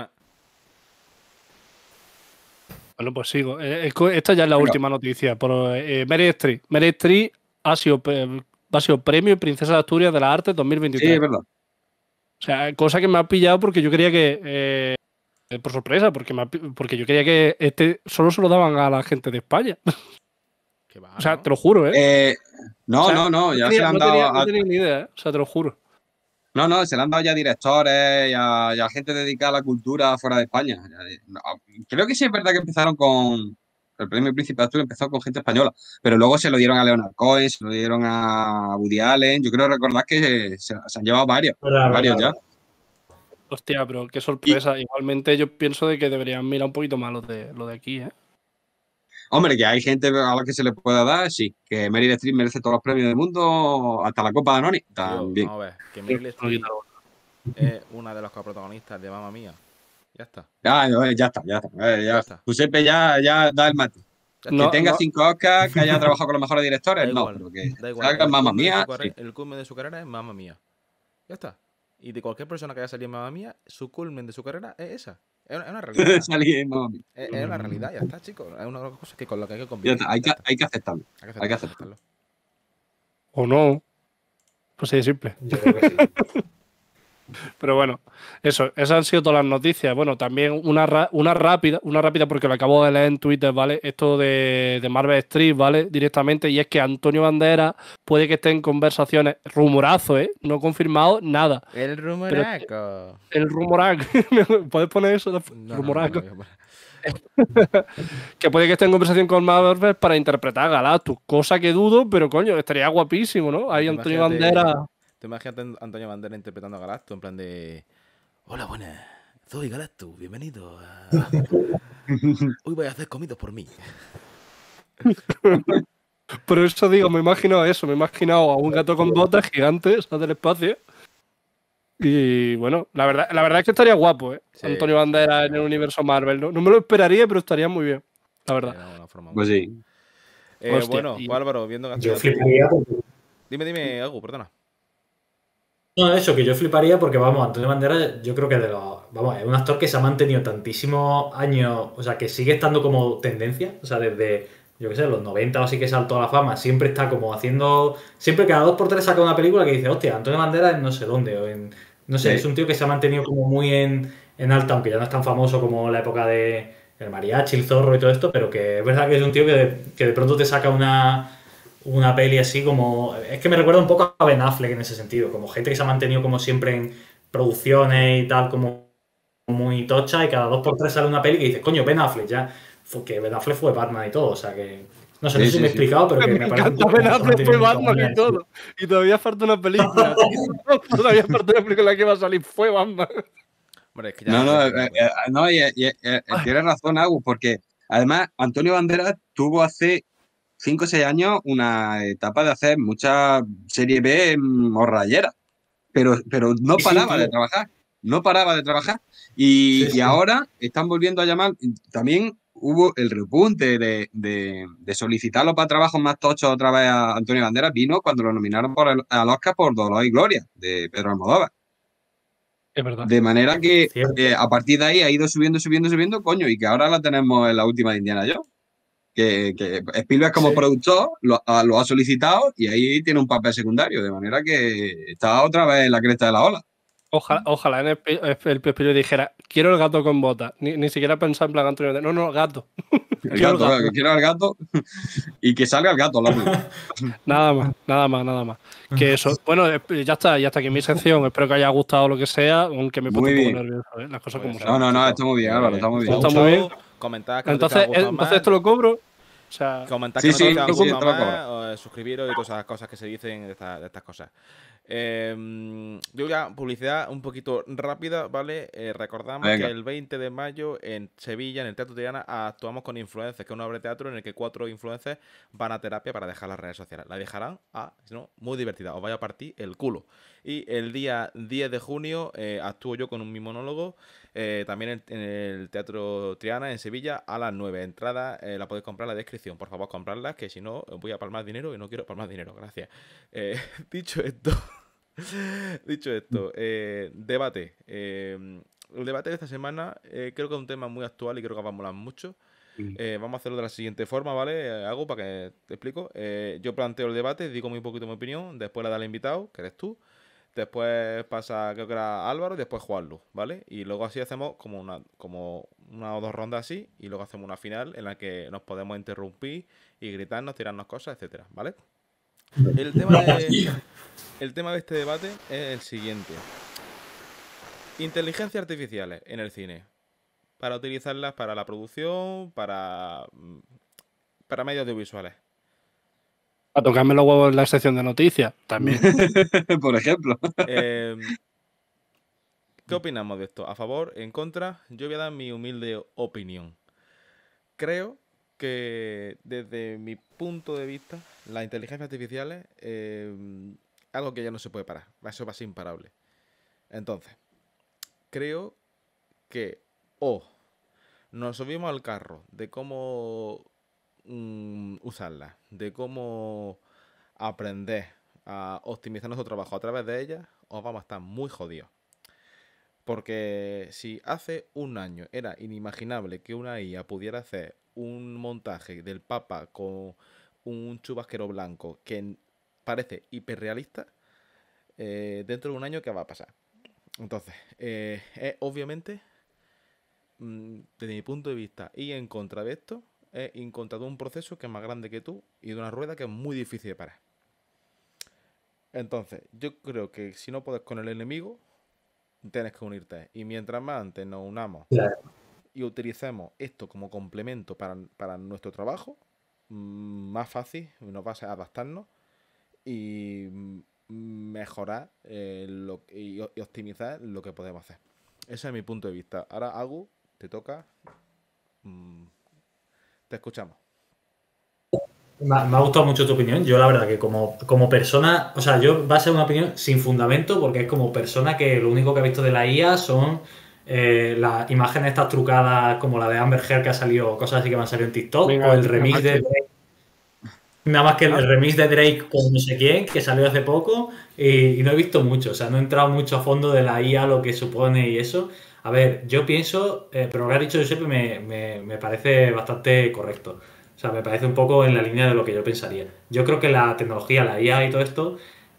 Bueno, pues sigo. Esta ya es la última noticia. Meryl Streep. Meryl Streep ha sido premio Princesa de Asturias de las Artes 2023. Sí, es verdad. O sea, cosa que me ha pillado porque yo creía que... por sorpresa, porque yo creía que solo se lo daban a la gente de España. Que va, O sea, ¿no? te lo juro, ¿eh? No, O sea, ya se le han dado. No tenía ni idea, ¿eh? O sea, te lo juro. No, se le han dado ya a directores y a gente dedicada a la cultura fuera de España. No, creo que sí es verdad que empezaron con El premio Príncipe de Asturias empezó con gente española, pero luego se lo dieron a Leonard Cohen, se lo dieron a Woody Allen. Yo creo recordar que se han llevado varios, varios ya. Hostia, pero qué sorpresa. Igualmente yo pienso de que deberían mirar un poquito más lo de aquí, ¿eh? Hombre, que hay gente a la que se le pueda dar, sí. Que Meryl Streep merece todos los premios del mundo, hasta la Copa de Anoni, Tío, también. vamos a ver, que Meryl Streep es una de las coprotagonistas de Mamma Mía. Ya está. Ya está. Ya está. Giuseppe ya da el mate. No, que tenga no. 5 Oscars, que haya trabajado con los mejores directores, Da no. igual, Pero que da igual. salga en Mamma culmen de Mía, su sí. el culmen de su carrera es Mamma Mía. Ya está. Y de cualquier persona que haya salido en Mamma Mía, su culmen de su carrera es esa. Es una realidad. Salí en Mamma Mía. Es una realidad, ya está, chicos. Es una cosa que con la que hay que Ya convivir. está, hay que aceptarlo. Hay que aceptarlo. O no. Pues sí, es simple. Yo creo que sí. Pero bueno, eso, esas han sido todas las noticias. Bueno, también una rápida, porque lo acabo de leer en Twitter, ¿vale? Esto de Marvel Street, ¿vale? Directamente, y es que Antonio Banderas puede que esté en conversaciones, rumorazo, ¿eh? No confirmado, nada. El rumoraco. El rumoraco. ¿Puedes poner eso? No, Rumoraco. no. Que puede que esté en conversación con Marvel para interpretar a Galactus, cosa que dudo, pero coño, estaría guapísimo, ¿no? Ahí Antonio Banderas. Te imaginas a Antonio Banderas interpretando a Galactus en plan de... Hola, buenas. Soy Galactus. Bienvenido a... Hoy voy a hacer comidos por mí. Pero eso digo, me imagino a un gato con botas gigantes del espacio. Y bueno, la verdad es que estaría guapo, ¿eh? Sí, Antonio Banderas en el universo Marvel. No me lo esperaría, pero estaría muy bien, la verdad. Era una forma Pues sí. Hostia, bueno, y- pues Álvaro, viendo que has Yo estudiado- fliparía porque... Dime, Agu, perdona. No, eso, que yo fliparía porque, vamos, Antonio Banderas, yo creo que vamos, es un actor que se ha mantenido tantísimos años, o sea, que sigue estando como tendencia, o sea, desde, yo qué sé, los 90 o así que saltó a la fama, siempre está como haciendo, siempre cada 2 por 3 saca una película que dice, hostia, Antonio Banderas en no sé dónde, o en, no sé, Sí. es un tío que se ha mantenido como muy en alta, aunque ya no es tan famoso como la época de el mariachi, el zorro y todo esto, pero que es verdad que es un tío que de pronto te saca una peli así como... Es que me recuerda un poco a Ben Affleck en ese sentido, como gente que se ha mantenido como siempre en producciones y tal, como muy tocha, y cada 2 por 3 sale una peli que dices, coño, Ben Affleck ya, que Ben Affleck fue Batman y todo, o sea que... No sé, no sé si me he explicado, pero que Me me parece... encanta Ben Affleck fue Batman y todo. Y todavía falta una película. Todavía falta una película que va a salir, fue Batman. Hombre, es que ya No, tienes razón, Agus, porque además Antonio Banderas tuvo hace 5 o 6 años una etapa de hacer mucha serie B morrayera, pero no Sí, paraba tío. de trabajar, no paraba de trabajar. Y, Sí, sí. y ahora están volviendo a llamar, también hubo el repunte de solicitarlo para trabajos más tochos otra vez a Antonio Banderas, vino cuando lo nominaron al Oscar por Dolor y Gloria, de Pedro Almodóvar. Es verdad. De manera que Cierto. a partir de ahí ha ido subiendo, coño, y que ahora la tenemos en la última de Indiana Jones. Que Spielberg como Sí. productor lo ha solicitado y ahí tiene un papel secundario, de manera que está otra vez en la cresta de la ola. Ojalá en el Pespillo dijera, quiero el gato con botas. Ni siquiera pensar en plan Antonio. No, gato. El Quiero gato, el gato. que quiera el gato y que salga el gato. Nada más. Que eso, bueno, ya está aquí mi sección. Espero que haya gustado lo que sea, aunque me he puesto Muy un poco bien. nervioso, ¿eh? Las cosas Pues como eso, son. No, está muy bien, Álvaro, está muy bien. Está muy bien. Comentad que Entonces esto lo cobro. O sea, Comentad Sí, que sí, no os sí, gusta te lo más, cobro. suscribiros y todas esas cosas que se dicen de estas cosas. Yo ya, publicidad un poquito rápida, ¿vale? Recordamos Venga. que el 20 de mayo en Sevilla, en el Teatro Triana, actuamos con Influencers, que es una obra de teatro en el que 4 influencers van a terapia para dejar las redes sociales. La dejarán, muy divertida, os vaya a partir el culo. Y el día 10 de junio actúo yo con mi monólogo, también en el Teatro Triana, en Sevilla, a las 9. Entrada la podéis comprar en la descripción. Por favor, comprarlas, que si no, os voy a palmar dinero y no quiero palmar dinero. Gracias. Dicho esto, debate. El debate de esta semana creo que es un tema muy actual y creo que va a molar mucho. Vamos a hacerlo de la siguiente forma, ¿vale? Hago para que te explico. Yo planteo el debate, digo muy poquito mi opinión, después la da el invitado, que eres tú. Después pasa, creo que era Álvaro, y después Juanlu, ¿vale? Y luego así hacemos como una o dos rondas así, y luego hacemos una final en la que nos podemos interrumpir y gritarnos, tirarnos cosas, etcétera, ¿vale? El tema de este debate es el siguiente. Inteligencias artificiales en el cine. Para utilizarlas para la producción, para para medios audiovisuales. A tocarme los huevos en la sección de noticias, también. Por ejemplo. ¿Qué opinamos de esto? ¿A favor? ¿En contra? Yo voy a dar mi humilde opinión. Creo que desde mi punto de vista, las inteligencias artificiales algo que ya no se puede parar. Eso va a ser imparable. Entonces, creo que nos subimos al carro de cómo usarlas, de cómo aprender a optimizar nuestro trabajo a través de ellas, os vamos a estar muy jodidos. Porque si hace un año era inimaginable que una IA pudiera hacer un montaje del Papa con un chubasquero blanco que parece hiperrealista, dentro de un año, ¿qué va a pasar? Entonces, obviamente, desde mi punto de vista, y en contra de esto, es en contra de un proceso que es más grande que tú y de una rueda que es muy difícil de parar. Entonces, yo creo que si no puedes con el enemigo, tienes que unirte. Y mientras más antes nos unamos y utilicemos esto como complemento para nuestro trabajo, más fácil nos va a ser adaptarnos y mejorar y optimizar lo que podemos hacer. Ese es mi punto de vista. Ahora, Agu, te toca. Te escuchamos. Me ha gustado mucho tu opinión. Yo, la verdad, que como persona, o sea, va a ser una opinión sin fundamento, porque es como persona que lo único que ha visto de la IA son las imágenes estas trucadas, como la de Amber Heard que ha salido, cosas así que me han salido en TikTok, Venga, o el remix de Drake. Nada más que el remix de Drake con no sé quién, que salió hace poco, y no he visto mucho, o sea, no he entrado mucho a fondo de la IA, lo que supone y eso. A ver, yo pienso, pero lo que ha dicho Giuseppe me parece bastante correcto. O sea, me parece un poco en la línea de lo que yo pensaría. Yo creo que la tecnología, la IA y todo esto,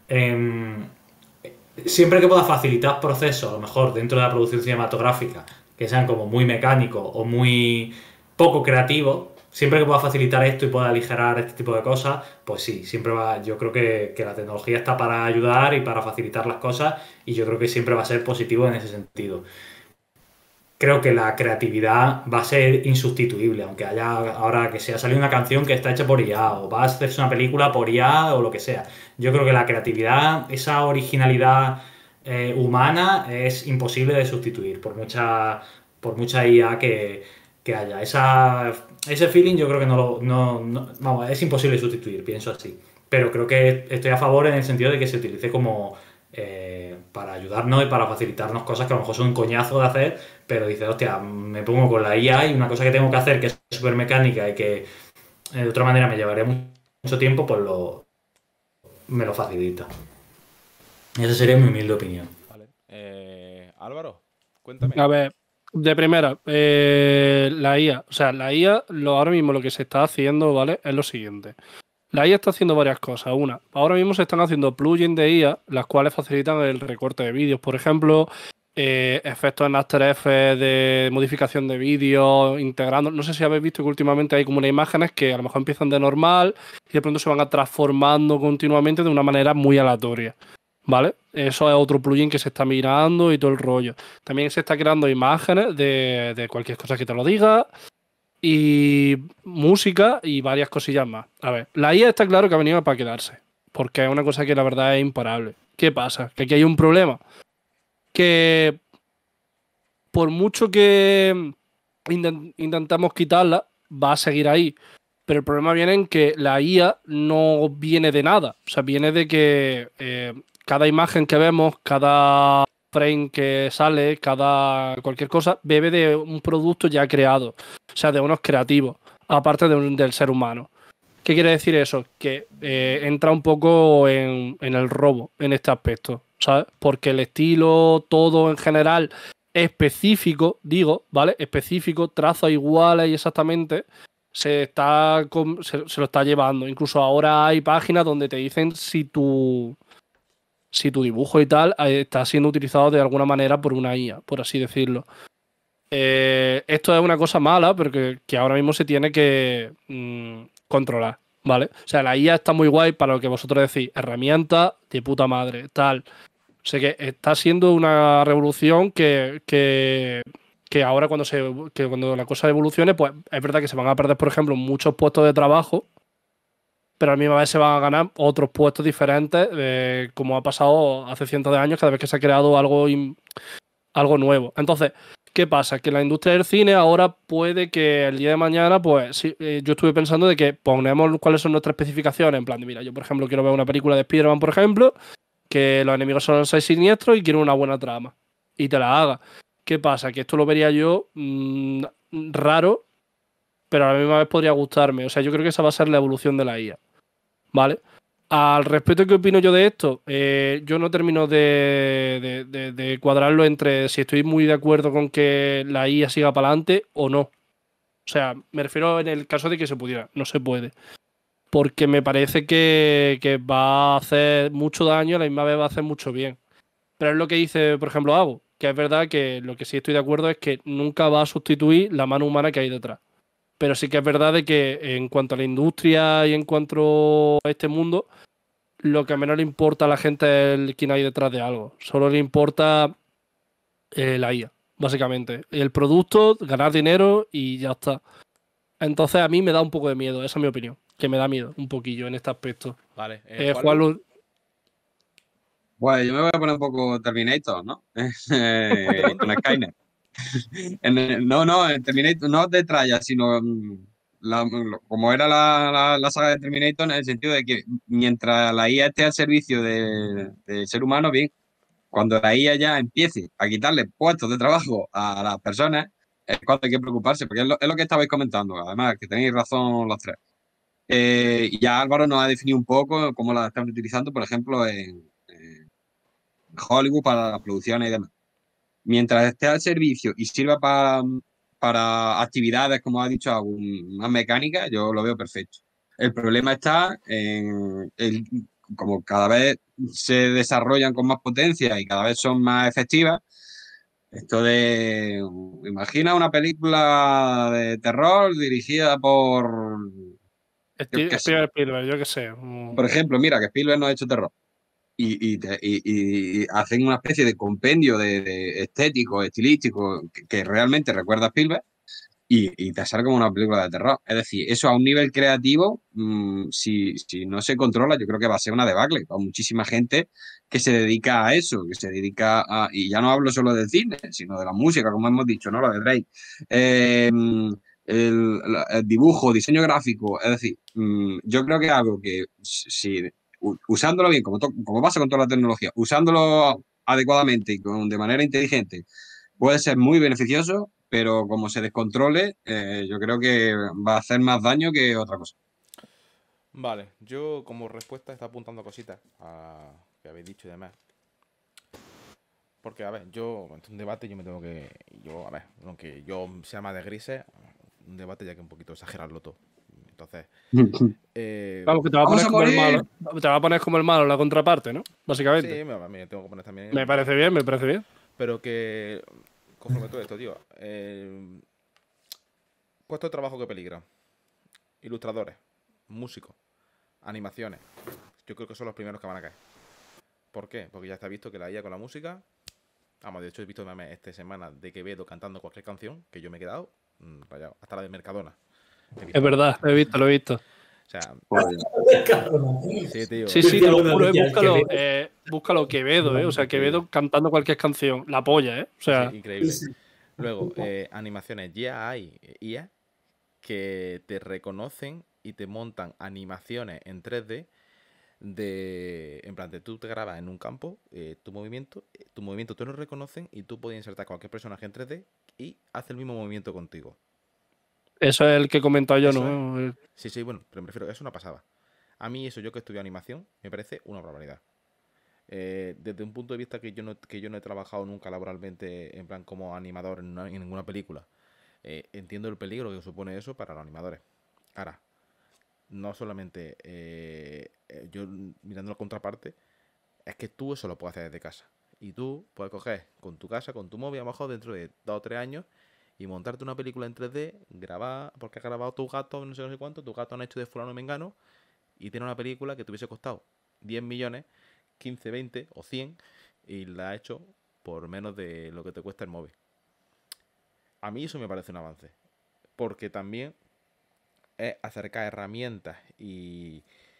siempre que pueda facilitar procesos, a lo mejor dentro de la producción cinematográfica, que sean como muy mecánicos o muy poco creativos, siempre que pueda facilitar esto y pueda aligerar este tipo de cosas, pues sí, siempre va. Yo creo que la tecnología está para ayudar y para facilitar las cosas, y yo creo que siempre va a ser positivo en ese sentido. Creo que la creatividad va a ser insustituible, aunque haya ahora que sea salir una canción que está hecha por IA, o va a hacerse una película por IA o lo que sea. Yo creo que la creatividad, esa originalidad humana, es imposible de sustituir por mucha IA que haya. Ese feeling yo creo que vamos, es imposible de sustituir, pienso así. Pero creo que estoy a favor en el sentido de que se utilice como para ayudarnos y para facilitarnos cosas que a lo mejor son un coñazo de hacer, pero dices, hostia, me pongo con la IA y una cosa que tengo que hacer que es súper mecánica y que de otra manera me llevaría mucho tiempo, pues me lo facilita. Y esa sería mi humilde opinión. Vale. Álvaro, cuéntame. A ver, de primera, la IA. O sea, la IA, ahora mismo lo que se está haciendo, ¿vale? Es lo siguiente. La IA está haciendo varias cosas. Una, ahora mismo se están haciendo plugins de IA, las cuales facilitan el recorte de vídeos, por ejemplo, efectos en After Effects de modificación de vídeos, integrando. No sé si habéis visto que últimamente hay como unas imágenes que a lo mejor empiezan de normal y de pronto se van transformando continuamente de una manera muy aleatoria. ¿Vale? Eso es otro plugin que se está mirando y todo el rollo. También se está creando imágenes de cualquier cosa que te lo diga. Y música y varias cosillas más. A ver, la IA está claro que ha venido para quedarse, porque es una cosa que la verdad es imparable. ¿Qué pasa? Que aquí hay un problema. Que por mucho que intentamos quitarla, va a seguir ahí. Pero el problema viene en que la IA no viene de nada. O sea, viene de que cada imagen que vemos, cada frame que sale, cualquier cosa, bebe de un producto ya creado. O sea, de unos creativos, aparte del ser humano. ¿Qué quiere decir eso? Que entra un poco en el robo en este aspecto, ¿sabes? Porque el estilo, todo en general, específico, digo, ¿vale? Específico, trazos iguales y exactamente, se lo está llevando. Incluso ahora hay páginas donde te dicen si tu dibujo y tal está siendo utilizado de alguna manera por una IA, por así decirlo. Esto es una cosa mala, pero que ahora mismo se tiene que controlar, ¿vale? O sea, la IA está muy guay para lo que vosotros decís, herramienta de puta madre, tal. O sea que está siendo una revolución que que ahora cuando la cosa evolucione, pues es verdad que se van a perder, por ejemplo, muchos puestos de trabajo, pero a la misma vez se van a ganar otros puestos diferentes, como ha pasado hace cientos de años, cada vez que se ha creado algo nuevo. Entonces, ¿qué pasa? Que la industria del cine ahora puede que el día de mañana, pues sí, yo estuve pensando de que ponemos cuáles son nuestras especificaciones, en plan de, mira, yo por ejemplo quiero ver una película de Spider-Man, por ejemplo, que los enemigos son los 6 siniestros y quiero una buena trama. Y te la haga. ¿Qué pasa? Que esto lo vería yo raro, pero a la misma vez podría gustarme. O sea, yo creo que esa va a ser la evolución de la IA. ¿Vale? Al respecto, ¿qué opino yo de esto? Yo no termino de cuadrarlo entre si estoy muy de acuerdo con que la IA siga para adelante o no. O sea, me refiero en el caso de que se pudiera. No se puede. Porque me parece que va a hacer mucho daño y a la misma vez va a hacer mucho bien. Pero es lo que dice, por ejemplo, Abo, que es verdad que lo que sí estoy de acuerdo es que nunca va a sustituir la mano humana que hay detrás. Pero sí que es verdad de que en cuanto a la industria y en cuanto a este mundo, lo que menos le importa a la gente es quién hay detrás de algo. Solo le importa la IA, básicamente. El producto, ganar dinero y ya está. Entonces a mí me da un poco de miedo, esa es mi opinión. Que me da miedo un poquillo en este aspecto. Vale. Juanlu, Pues yo me voy a poner un poco Terminator, ¿no? Con Skynet. No, en Terminator, no de tralla, sino como era la saga de Terminator, en el sentido de que mientras la IA esté al servicio del ser humano, bien, cuando la IA ya empiece a quitarle puestos de trabajo a las personas, es cuando hay que preocuparse, porque es lo que estabais comentando, además, que tenéis razón los tres. Ya Álvaro nos ha definido un poco cómo la están utilizando, por ejemplo, en Hollywood para las producciones y demás. Mientras esté al servicio y sirva para actividades, como ha dicho, más mecánicas, yo lo veo perfecto. El problema está como cada vez se desarrollan con más potencia y cada vez son más efectivas. Esto de, imagina una película de terror dirigida por, yo qué sé, Steven Spielberg, yo qué sé. por ejemplo, mira que Spielberg no ha hecho terror. Y hacen una especie de compendio de estético, estilístico, que realmente recuerda a Spielberg y te sale como una película de terror. Es decir, eso a un nivel creativo, si no se controla, yo creo que va a ser una debacle. Hay muchísima gente que se dedica a eso, que se dedica a, y ya no hablo solo del cine, sino de la música, como hemos dicho, ¿no? La de Drake. El dibujo, diseño gráfico, es decir, yo creo que es algo que si usándolo bien, como pasa con toda la tecnología, usándolo adecuadamente y de manera inteligente, puede ser muy beneficioso, pero como se descontrole, yo creo que va a hacer más daño que otra cosa. Vale, yo como respuesta está apuntando cositas que habéis dicho y demás. Porque, a ver, yo, en un debate yo me tengo que... Yo, a ver, aunque yo sea más de grises, un debate ya que un poquito exagerarlo todo. Entonces... Vamos, que te va a ¡Vamos poner a como el morir! malo. Te va a poner como el malo la contraparte, ¿no? Básicamente. Sí, me tengo que poner también... Me parece bien, me parece bien. Pero que, conforme todo esto, tío, puestos de trabajo que peligran. Ilustradores, músicos, animaciones. Yo creo que son los primeros que van a caer. ¿Por qué? Porque ya está visto que la IA con la música... Vamos, de hecho he visto memes esta semana de Quevedo cantando cualquier canción que yo me he quedado rayado. Hasta la de Mercadona. Es verdad, lo he visto. O sea, Cabrón. sí, tío. Sí, te lo juro, Decía, búscalo, que búscalo Quevedo, o sea, Quevedo cantando cualquier canción, la polla, o sea, Sí, increíble. Luego, animaciones. Ya hay IA que te reconocen y te montan animaciones en 3D en plan, tú te grabas en un campo tu movimiento te lo reconocen y tú puedes insertar cualquier personaje en 3D y hace el mismo movimiento contigo. eso es el que he comentado yo, Eso ¿no? Sí, bueno, pero me refiero, es una pasada. A mí eso, yo que estudio animación, me parece una barbaridad. Desde un punto de vista que yo no he trabajado nunca laboralmente en plan como animador en ninguna película, entiendo el peligro que supone eso para los animadores. Ahora, no solamente yo mirando la contraparte, es que tú eso lo puedes hacer desde casa. Y tú puedes coger con tu casa, con tu móvil, a lo mejor dentro de 2 o 3 años, y montarte una película en 3D, grabar, porque has grabado tu gato, no sé cuánto, tu gato han hecho de fulano mengano, y tiene una película que te hubiese costado 10 millones, 15, 20 o 100, y la ha hecho por menos de lo que te cuesta el móvil. a mí eso me parece un avance. Porque también es acercar herramientas y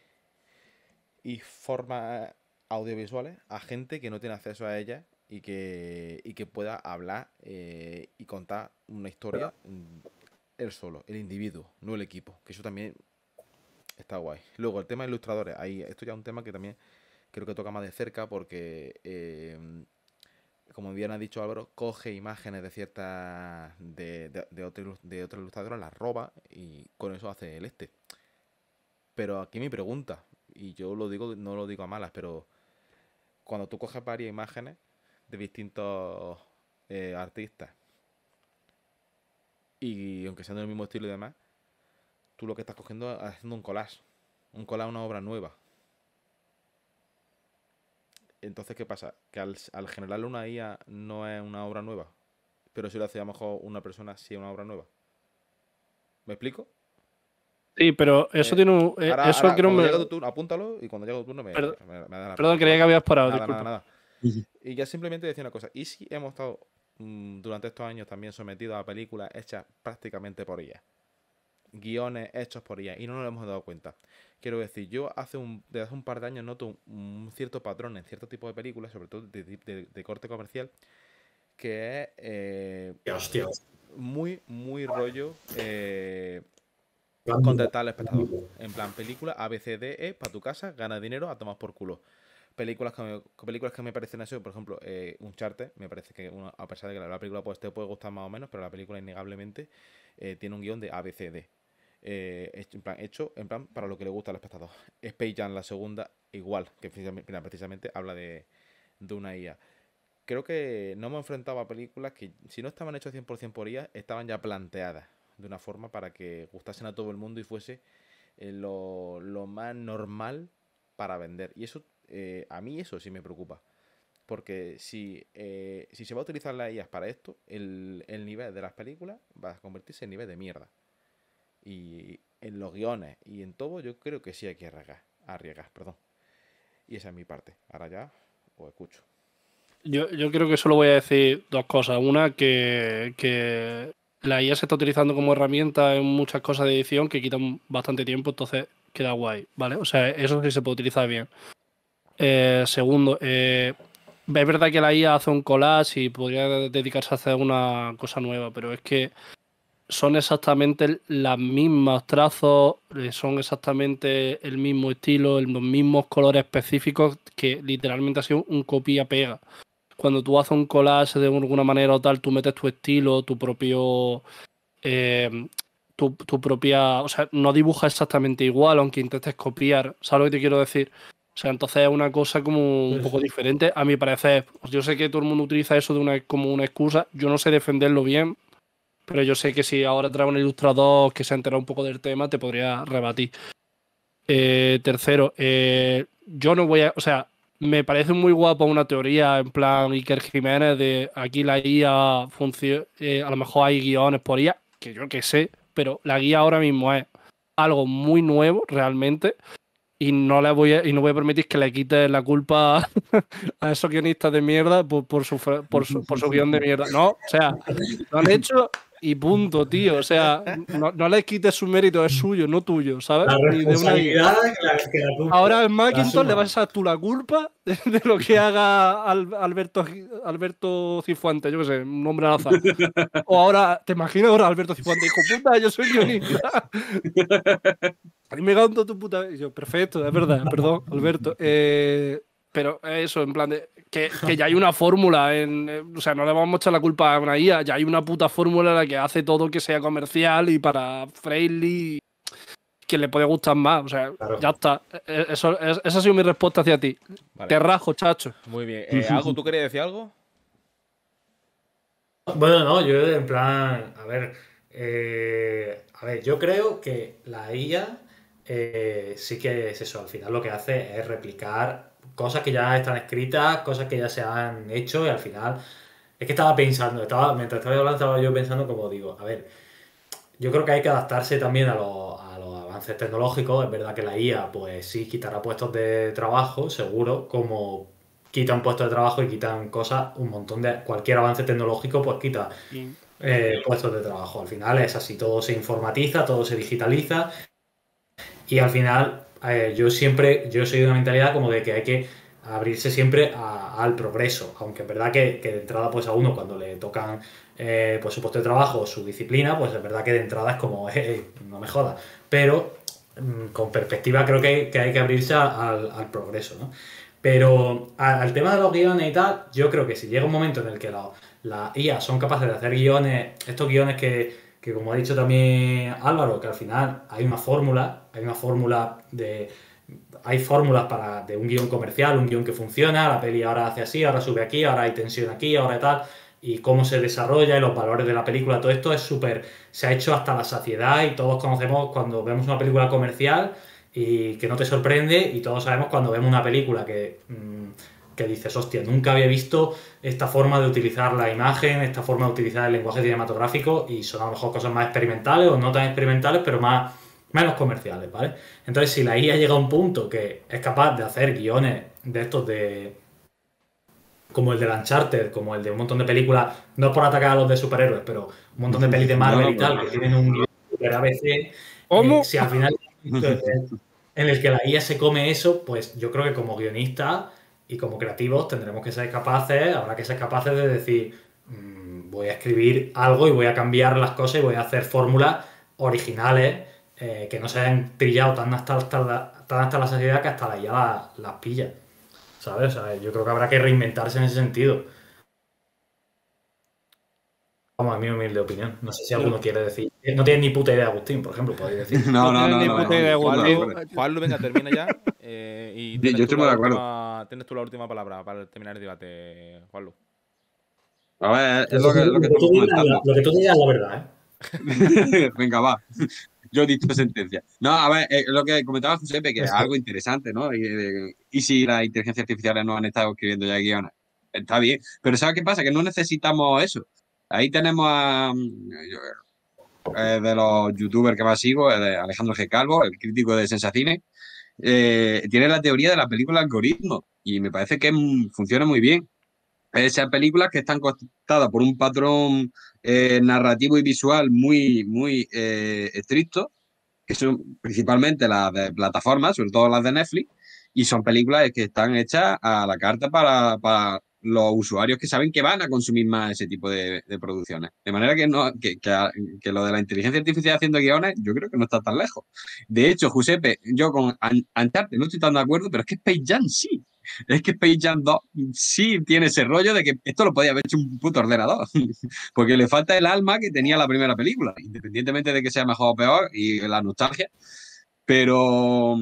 formas audiovisuales a gente que no tiene acceso a ellas y que pueda hablar y contar una historia él solo, el individuo, no el equipo. Que eso también está guay. Luego, el tema de ilustradores. Ahí, esto ya es un tema que también creo que toca más de cerca porque, como bien ha dicho Álvaro, coge imágenes de ciertas de otros ilustradores, las roba y con eso hace el este. Pero aquí mi pregunta, y yo lo digo, no lo digo a malas, pero cuando tú coges varias imágenes de distintos artistas y aunque sean del mismo estilo y demás, tú lo que estás cogiendo es haciendo un collage, una obra nueva. Entonces, ¿qué pasa? Que al generarle una IA no es una obra nueva, pero si lo hace a lo mejor una persona, sí es una obra nueva. ¿Me explico? Sí, pero eso tiene un. Ahora, Eso creo cuando me. llegue tu turno, apúntalo y cuando llegue tu turno me da la Perdón, creía que habías parado, Nada, disculpa. nada. Y ya simplemente decía una cosa. ¿Y si hemos estado durante estos años también sometidos a películas hechas prácticamente por IA? Guiones hechos por IA y no nos hemos dado cuenta. Quiero decir, yo desde hace un par de años noto un cierto patrón en cierto tipo de películas, sobre todo de corte comercial, que es Hostia. muy, muy rollo contentar al espectador. En plan, película ABCDE para tu casa, gana dinero a tomar por culo. Películas que me parecen eso, por ejemplo, Uncharted, me parece que a pesar de que la película pues, te puede gustar más o menos, pero la película innegablemente tiene un guión de ABCD. Hecho en plan para lo que le gusta al espectador. Space Jam, la segunda, igual, que precisamente habla de una IA. Creo que no hemos enfrentado a películas que, si no estaban hechas 100% por IA, estaban ya planteadas de una forma para que gustasen a todo el mundo y fuese lo más normal para vender. Y eso, a mí eso sí me preocupa. Porque si se va a utilizar las IAs para esto, el nivel de las películas va a convertirse en nivel de mierda. Y en los guiones y en todo yo creo que sí hay que arriesgar, perdón. Y esa es mi parte. Ahora ya os escucho. Yo creo que solo voy a decir dos cosas. Una, que la IA se está utilizando como herramienta en muchas cosas de edición que quitan bastante tiempo, entonces queda guay, ¿vale? O sea, eso sí se puede utilizar bien. Segundo, es verdad que la IA hace un collage y podría dedicarse a hacer una cosa nueva, pero es que son exactamente los mismos trazos, son exactamente el mismo estilo, los mismos colores específicos, que literalmente ha sido un copia-pega. Cuando tú haces un collage de alguna manera o tal, tú metes tu estilo, tu propio... tu propia... O sea, no dibujas exactamente igual, aunque intentes copiar. ¿Sabes lo que te quiero decir? O sea, entonces es una cosa como un poco diferente. A mi parecer, yo sé que todo el mundo utiliza eso como una excusa. Yo no sé defenderlo bien, pero yo sé que si ahora trae un ilustrador que se ha enterado un poco del tema, te podría rebatir. Tercero, yo no voy a... O sea, me parece muy guapo una teoría en plan Iker Jiménez de aquí la IA funciona... a lo mejor hay guiones por IA, que yo que sé, pero la guía ahora mismo es algo muy nuevo realmente y no voy a permitir que le quite la culpa a esos guionistas de mierda por su guión de mierda. No, o sea, lo han hecho y punto, tío. O sea, no le quites su mérito, es suyo, no tuyo, ¿sabes? La Ni de una guía. Ahora en Macintosh le vas a echar tú la culpa de lo que haga Alberto Cifuentes, yo qué sé, un nombre al azar. O ahora, ¿te imaginas ahora Alberto Cifuentes? Hijo puta, yo soy guionista. Y me gasto tu puta. Y yo, perfecto, es verdad, perdón, Alberto. Pero eso, en plan de que ya hay una fórmula. O sea, no le vamos a echar la culpa a una IA. Ya hay una puta fórmula en la que hace todo que sea comercial y para friendly, que le puede gustar más. O sea, claro. Ya está. Esa ha sido mi respuesta hacia ti. Vale. Te rajo, chacho. Muy bien. ¿Algo tú querías decir algo? Bueno, no, yo en plan, a ver, yo creo que la IA sí que es eso, al final lo que hace es replicar cosas que ya están escritas, cosas que ya se han hecho y al final es que estaba pensando, mientras estaba hablando estaba yo pensando como digo, a ver, yo creo que hay que adaptarse también a los avances tecnológicos, es verdad que la IA pues sí quitará puestos de trabajo, seguro, como quitan puestos de trabajo y quitan cosas, un montón de... Cualquier avance tecnológico pues quita puestos de trabajo. Al final es así, todo se informatiza, todo se digitaliza y al final yo soy de una mentalidad como de que hay que abrirse siempre al progreso, aunque es verdad que de entrada pues a uno cuando le tocan pues su puesto de trabajo o su disciplina, pues es verdad que de entrada es como, no me jodas, pero con perspectiva creo que hay que abrirse al progreso, ¿no? Pero al tema de los guiones y tal, yo creo que si llega un momento en el que las IA son capaces de hacer guiones, estos guiones que como ha dicho también Álvaro, que al final hay fórmulas de un guión comercial, un guión que funciona, la peli ahora hace así, ahora sube aquí, ahora hay tensión aquí, ahora tal, y cómo se desarrolla y los valores de la película, todo esto es súper, se ha hecho hasta la saciedad y todos conocemos cuando vemos una película comercial y que no te sorprende y todos sabemos cuando vemos una película que dices, hostia, nunca había visto esta forma de utilizar la imagen, esta forma de utilizar el lenguaje cinematográfico y son a lo mejor cosas más experimentales o no tan experimentales, pero menos comerciales, ¿vale? Entonces, si la IA llega a un punto que es capaz de hacer guiones de estos como el de Uncharted, como el de un montón de películas, no por atacar a los de superhéroes, pero un montón de pelis de Marvel y tal, que tienen un guion super ABC, ¿Cómo? si al final en el que la IA se come eso, pues yo creo que como guionistas y como creativos tendremos que ser capaces, habrá que ser capaces de decir, voy a escribir algo y voy a cambiar las cosas y voy a hacer fórmulas originales que no se hayan trillado tan hasta la saciedad que hasta la IA las pilla. ¿Sabes? O sea, yo creo que habrá que reinventarse en ese sentido. Vamos, a mi humilde opinión. No sé si alguno quiere decir. No tiene ni puta idea, Agustín, por ejemplo, podéis decir. No, no, tienes no, ni no, puta no, idea, yo estoy muy de Juanlu. acuerdo. Juanlu, venga, termina ya. Y Yo estoy muy de acuerdo. tienes tú la última palabra para terminar el debate, Juanlu. A ver, es lo que estamos comentando. Lo que tú digas es la verdad, ¿eh? Venga, va. Yo he dicho sentencia. No, a ver, lo que comentaba Giuseppe, que es algo interesante, ¿no? Y si las inteligencias artificiales no han estado escribiendo ya guiones, está bien. Pero ¿sabes qué pasa? Que no necesitamos eso. Ahí tenemos de los youtubers que más sigo, de Alejandro G. Calvo, el crítico de Sensacine, tiene la teoría de la película algoritmo y me parece que funciona muy bien. Esas películas que están contadas por un patrón narrativo y visual muy estricto, que son principalmente las de plataformas, sobre todo las de Netflix, y son películas que están hechas a la carta para los usuarios que saben que van a consumir más ese tipo de producciones. De manera que, no, que lo de la inteligencia artificial haciendo guiones, yo creo que no está tan lejos. De hecho, Giuseppe, yo con Uncharted no estoy tan de acuerdo, pero es que Space Jam sí. Es que Space Jam 2 sí tiene ese rollo de que esto lo podía haber hecho un puto ordenador. Porque le falta el alma que tenía la primera película, independientemente de que sea mejor o peor y la nostalgia. Pero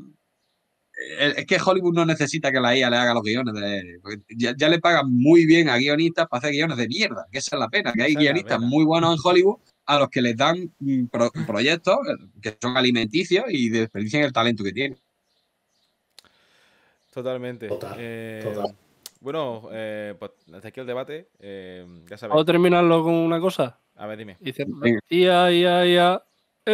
es que Hollywood no necesita que la IA le haga los guiones. Ya le pagan muy bien a guionistas para hacer guiones de mierda, que esa es la pena, que hay Esa es la guionistas pena. muy buenos en Hollywood a los que les dan proyectos que son alimenticios y desperdician el talento que tienen. Totalmente. Total. Bueno, pues hasta aquí el debate. Ya sabéis. ¿Puedo terminarlo con una cosa? A ver, dime. Dice, Venga. IA.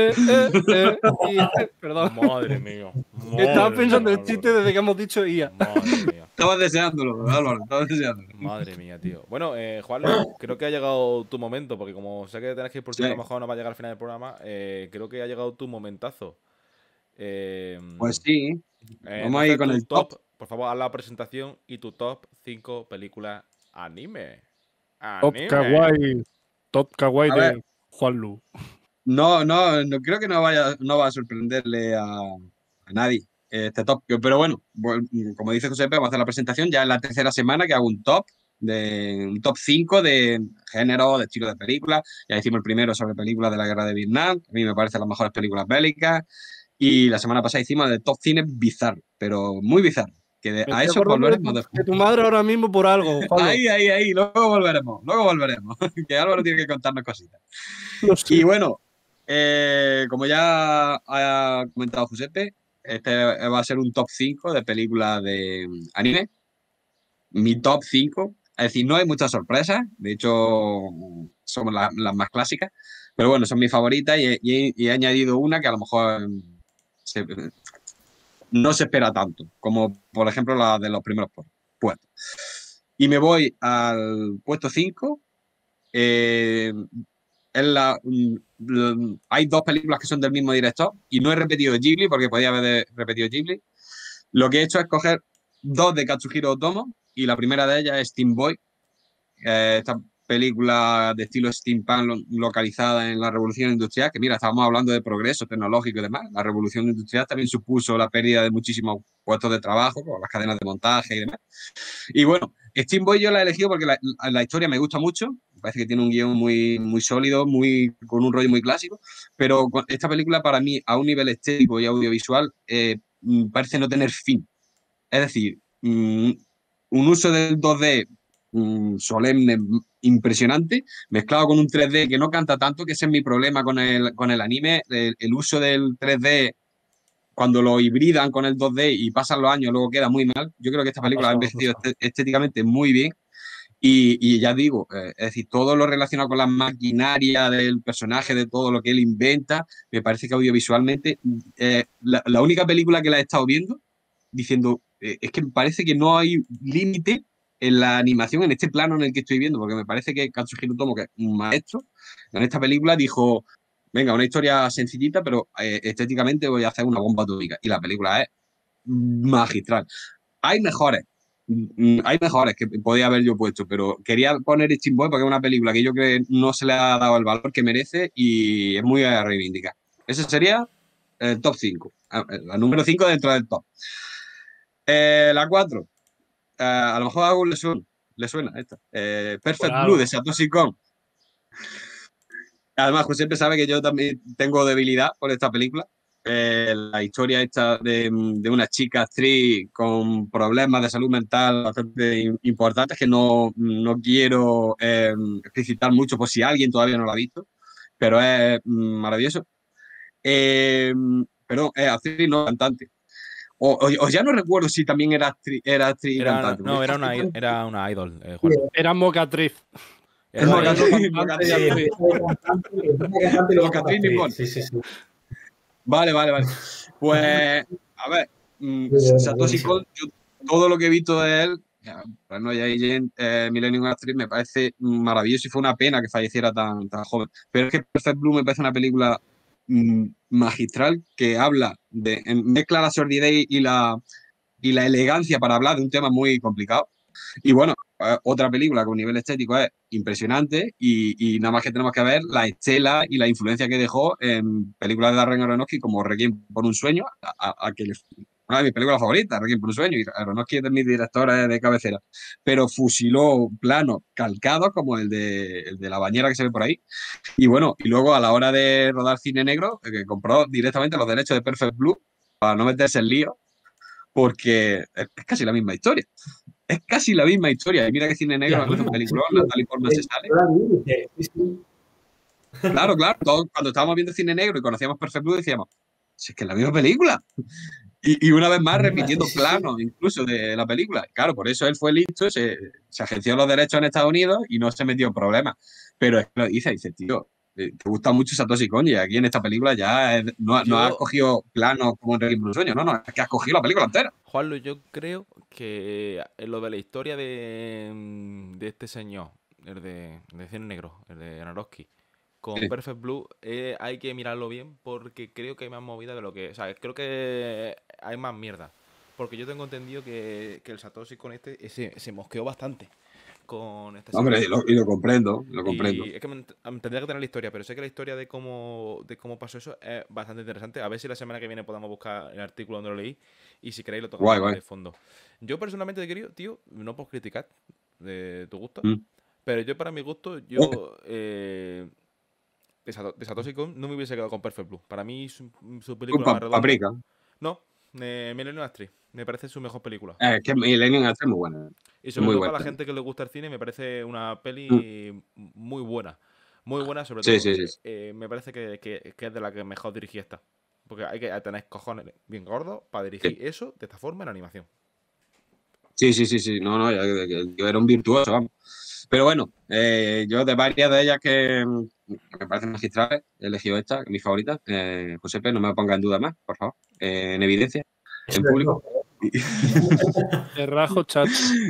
IA. Perdón. Madre mía. Estaba Madre pensando mía, en el chiste Álvaro. desde que hemos dicho IA. Madre mía. Estabas deseándolo, Álvaro, estabas deseándolo. Madre mía, tío. Bueno, Juanlu, creo que ha llegado tu momento, porque como sé que tenés que ir por ti, Sí. a lo mejor no va a llegar al final del programa. Creo que ha llegado tu momentazo. Pues sí, vamos a Entonces, ir con tu el top. Por favor, haz la presentación y tu top 5 películas anime. Top Anime. Kawaii. Top Kawaii A ver. de Juanlu. No, creo que no va a sorprenderle a nadie este top. Pero bueno, como dice José, vamos a hacer la presentación. Ya es la tercera semana que hago un top 5 de género, de estilo de películas. Ya hicimos el primero sobre películas de la guerra de Vietnam. A mí me parecen las mejores películas bélicas. Y la semana pasada hicimos el top cine bizarro, pero muy bizarro. Que Me a estoy eso acordando volveremos de después. tu madre ahora mismo por algo, Juanlu. Ahí, luego volveremos. Que Álvaro tiene que contarnos cositas. No sé. Y bueno, como ya ha comentado Giuseppe, este va a ser un top 5 de películas de anime. Mi top 5. Es decir, no hay muchas sorpresas. De hecho, son las más clásicas. Pero bueno, son mis favoritas y he añadido una que a lo mejor se- no se espera tanto, como por ejemplo la de los primeros puestos. Y me voy al puesto 5 Eh, hay dos películas que son del mismo director y no he repetido Ghibli porque podía haber repetido Ghibli. Lo que he hecho es coger dos de Katsuhiro Otomo y la primera de ellas es Steam Boy, esta película de estilo steampunk localizada en la revolución industrial, que mira, estábamos hablando de progreso tecnológico y demás. La revolución industrial también supuso la pérdida de muchísimos puestos de trabajo, con las cadenas de montaje y demás. Y bueno, Steam Boy yo la he elegido porque la historia me gusta mucho. Me parece que tiene un guión muy sólido, con un rollo muy clásico. Pero esta película, para mí, a un nivel estético y audiovisual, parece no tener fin. Es decir, un uso del 2D solemne, impresionante, mezclado con un 3D que no canta tanto, que ese es mi problema con el anime. El uso del 3D cuando lo hibridan con el 2D y pasan los años, luego queda muy mal. Yo creo que esta película ha envejecido estéticamente muy bien. Y ya digo, es decir, todo lo relacionado con la maquinaria del personaje, de todo lo que él inventa, me parece que audiovisualmente, la única película que la he estado viendo, diciendo, es que me parece que no hay límite en la animación, en este plano en el que estoy viendo, porque me parece que Katsuhiro Otomo, que es un maestro, en esta película dijo, venga, una historia sencillita, pero estéticamente voy a hacer una bomba atómica. Y la película es magistral. Hay mejores, hay mejores que podía haber yo puesto, pero quería poner Steam Boy porque es una película que yo creo que no se le ha dado el valor que merece y es muy a reivindicar. Ese sería el top 5, la número 5 dentro del top. La 4, a lo mejor a algo le suena esta. Perfect Blue de Satoshi Kon. Además, José sabe que yo también tengo debilidad por esta película. La historia esta de una chica actriz con problemas de salud mental bastante importantes que no quiero explicitar mucho por si alguien todavía no lo ha visto, pero es maravilloso. Pero es actriz, no cantante. O ya no recuerdo si también era actriz y cantante. No, era una idol, Juan. Era mocatriz. Es mocatriz nipón. Sí. Vale. Pues, a ver, Satoshi Kon, yo todo lo que he visto de él, bueno, ya Millennium Actress, me parece maravilloso y fue una pena que falleciera tan joven. Pero es que Perfect Blue me parece una película magistral que habla mezcla la sordidez y la elegancia para hablar de un tema muy complicado. Y bueno, otra película con un nivel estético es impresionante y nada más que tenemos que ver la estela y la influencia que dejó en películas de Darren Aronofsky como Requiem por un sueño, una de mis películas favoritas, Requiem por un sueño, y Aronofsky es de mis directores de cabecera, pero fusiló planos calcados como el de la bañera que se ve por ahí. Y bueno, y luego a la hora de rodar cine negro, que compró directamente los derechos de Perfect Blue para no meterse en lío, porque es casi la misma historia. Es casi la misma historia. Y mira que cine negro es una película, Natalie Portman se sale. Claro. Todos, cuando estábamos viendo cine negro y conocíamos Perfect Blue decíamos, si es que es la misma película. Y una vez más repitiendo planos incluso de la película. Claro, por eso él fue listo, se agenció los derechos en Estados Unidos y no se metió en problemas. Pero es que lo dice, tío, te gusta mucho Satoshi Kon y aquí en esta película ya no has cogido planos como en Requiem por un sueño, no, es que has cogido la película entera. Juanlo, yo creo que lo de la historia de este señor, el de cine negro, el de Aronofsky, con Perfect Blue, hay que mirarlo bien porque creo que hay más movida de lo que... O sea, creo que hay más mierda. Porque yo tengo entendido que el Satoshi con se mosqueó bastante con este... Hombre, y lo comprendo. Y es que tendría que tener la historia, pero sé que la historia de cómo pasó eso es bastante interesante. A ver si la semana que viene podamos buscar el artículo donde lo leí y si queréis lo tocamos de fondo. Yo personalmente te quería, tío, no puedo criticar de tu gusto, pero yo para mi gusto, de Satoshi Kon no me hubiese quedado con Perfect Blue. Para mí su película más redonda... Paprika. No, Millennium Actress. Me parece su mejor película. Es que Millennium Actress es muy buena. Y sobre todo para la gente que le gusta el cine, me parece una peli muy buena. Muy buena, sobre todo. Sí. Me parece que es de la que mejor dirigí esta. Porque hay que tener cojones bien gordos para dirigir eso de esta forma en la animación. Sí. No, yo era un virtuoso, vamos. Pero bueno, yo de varias de ellas que me parecen magistrales, he elegido esta, mi favorita. Josepe, no me ponga en duda más, por favor. En evidencia, en público. Te rajo, chat.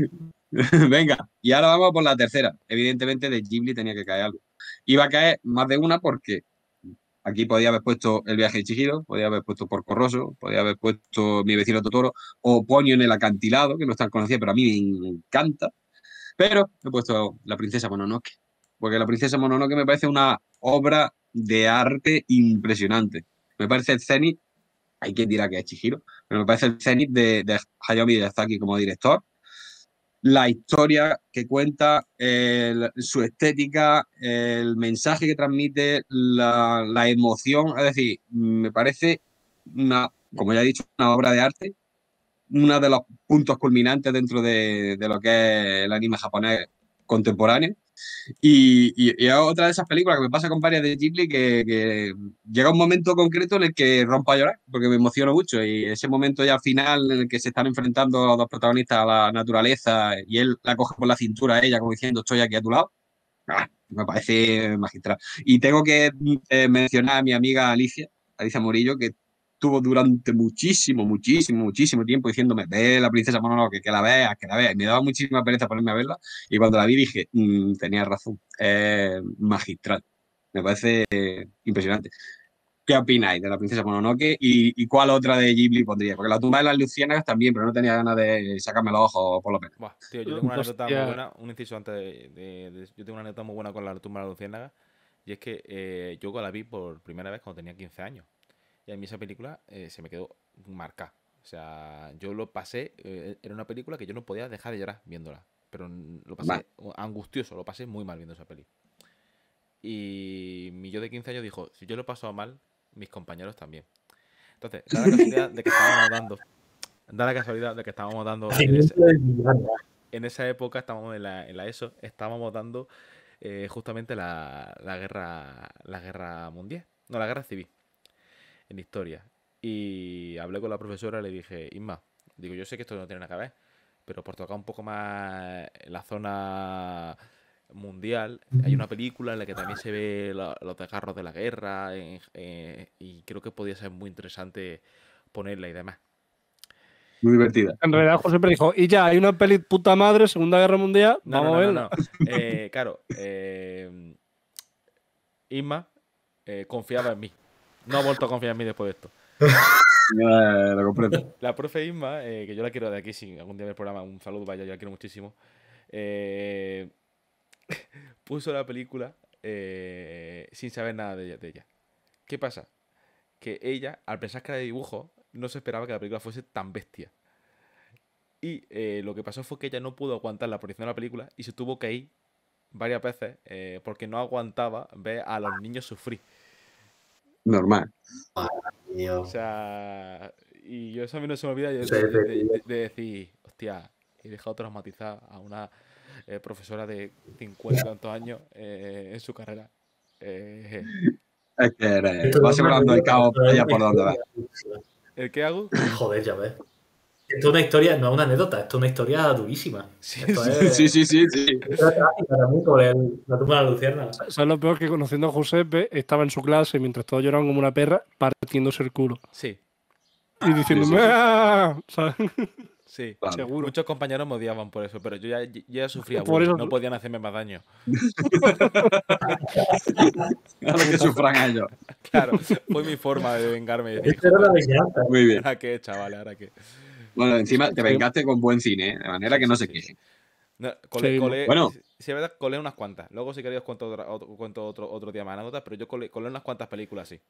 Venga, y ahora vamos por la tercera. Evidentemente de Ghibli tenía que caer algo. Iba a caer más de una porque aquí podía haber puesto El viaje de Chihiro, podía haber puesto Porco Rosso, podía haber puesto Mi vecino Totoro o Ponyo en el acantilado, que no es tan conocida, pero a mí me encanta. Pero he puesto La princesa Mononoke, porque La princesa Mononoke me parece una obra de arte impresionante. Me parece el cenit, hay quien dirá que es Chihiro, pero me parece el cenit de Hayao Miyazaki como director. La historia que cuenta, su estética, el mensaje que transmite, la emoción, es decir, me parece una, como ya he dicho, una obra de arte, uno de los puntos culminantes dentro de lo que es el anime japonés contemporáneo. Y es otra de esas películas que me pasa con varias de Ghibli que llega un momento concreto en el que rompo a llorar, porque me emociono mucho. Y ese momento ya final en el que se están enfrentando los dos protagonistas a la naturaleza y él la coge por la cintura a ella como diciendo estoy aquí a tu lado, me parece magistral. Y tengo que mencionar a mi amiga Alicia Morillo, que estuvo durante muchísimo tiempo diciéndome, ve La princesa Mononoke, que la veas, que la veas. Y me daba muchísima pereza ponerme a verla. Y cuando la vi dije, tenía razón, es magistral. Me parece impresionante. ¿Qué opináis de La princesa Mononoke? ¿Y cuál otra de Ghibli pondría? Porque La tumba de las luciérnagas también, pero no tenía ganas de sacarme los ojos por lo menos. Buah, tío, yo tengo una anécdota muy Hostia. buena, un inciso antes yo tengo una anécdota muy buena con la tumba de la luciérnaga, y es que yo la vi por primera vez cuando tenía 15 años, y a mí esa película se me quedó marcada. O sea, yo lo pasé, era una película que yo no podía dejar de llorar viéndola, pero lo pasé angustioso, lo pasé muy mal viendo esa peli. Y mi yo de 15 años dijo, si yo lo he pasado mal, mis compañeros también. Entonces, da la casualidad de que estábamos dando, da la casualidad de que estábamos dando en esa época, estábamos en la ESO, estábamos dando justamente la guerra mundial, no, la guerra civil, en historia. Y hablé con la profesora y le dije, Isma, digo, yo sé que esto no tiene nada que ver, pero por tocar un poco más la zona mundial, hay una película en la que también se ve los desgarros de la guerra, y creo que podía ser muy interesante ponerla y demás. Muy divertida. En realidad, José siempre dijo, y ya, hay una peli puta madre, Segunda Guerra Mundial, vamos a verla. Claro, Isma confiaba en mí. No ha vuelto a confiar en mí después de esto. Lo comprendo. La profe Isma, que yo la quiero de aquí, si algún día ve el programa, un saludo, vaya, yo la quiero muchísimo. Puso la película sin saber nada de ella. ¿Qué pasa? Que ella, al pensar que era de dibujo, no se esperaba que la película fuese tan bestia. Y lo que pasó fue que ella no pudo aguantar la proyección de la película y se tuvo que ir varias veces porque no aguantaba ver a los niños sufrir. Normal. O sea, y yo eso a mí no se me olvida de decir, hostia, he dejado traumatizada a una profesora de 50 y tantos años en su carrera. Es que va asegurando el cabo allá por donde va. ¿El qué hago? Joder, ya ves. Esto es una historia, no es una anécdota, esto es una historia durísima. Sí, Esto sí. es Sí. historia trágica también sobre la tumba de la luciérnaga. ¿Sabes lo peor? Que conociendo a Giuseppe, estaba en su clase mientras todos lloraban como una perra, partiéndose el culo. Sí, Y diciéndome, sí. ¡ah! ¿Sabes? sí. Claro. Seguro. Muchos compañeros me odiaban por eso, pero yo ya sufría Por bullying, eso- no podían hacerme más daño. A lo que sufran ellos. Claro, fue mi forma de vengarme. Y decir, Esta era la "Joder, venganza. Muy bien. ¿ahora qué, chaval? ¿Ahora qué? Bueno, encima te vengaste con buen cine, ¿eh? De manera Sí, que no sí, se sí. quejen. No, Sí, bueno. si es verdad, colé unas cuantas. Luego, si queréis, os cuento otro día más anécdotas, pero yo colé unas cuantas películas, sí.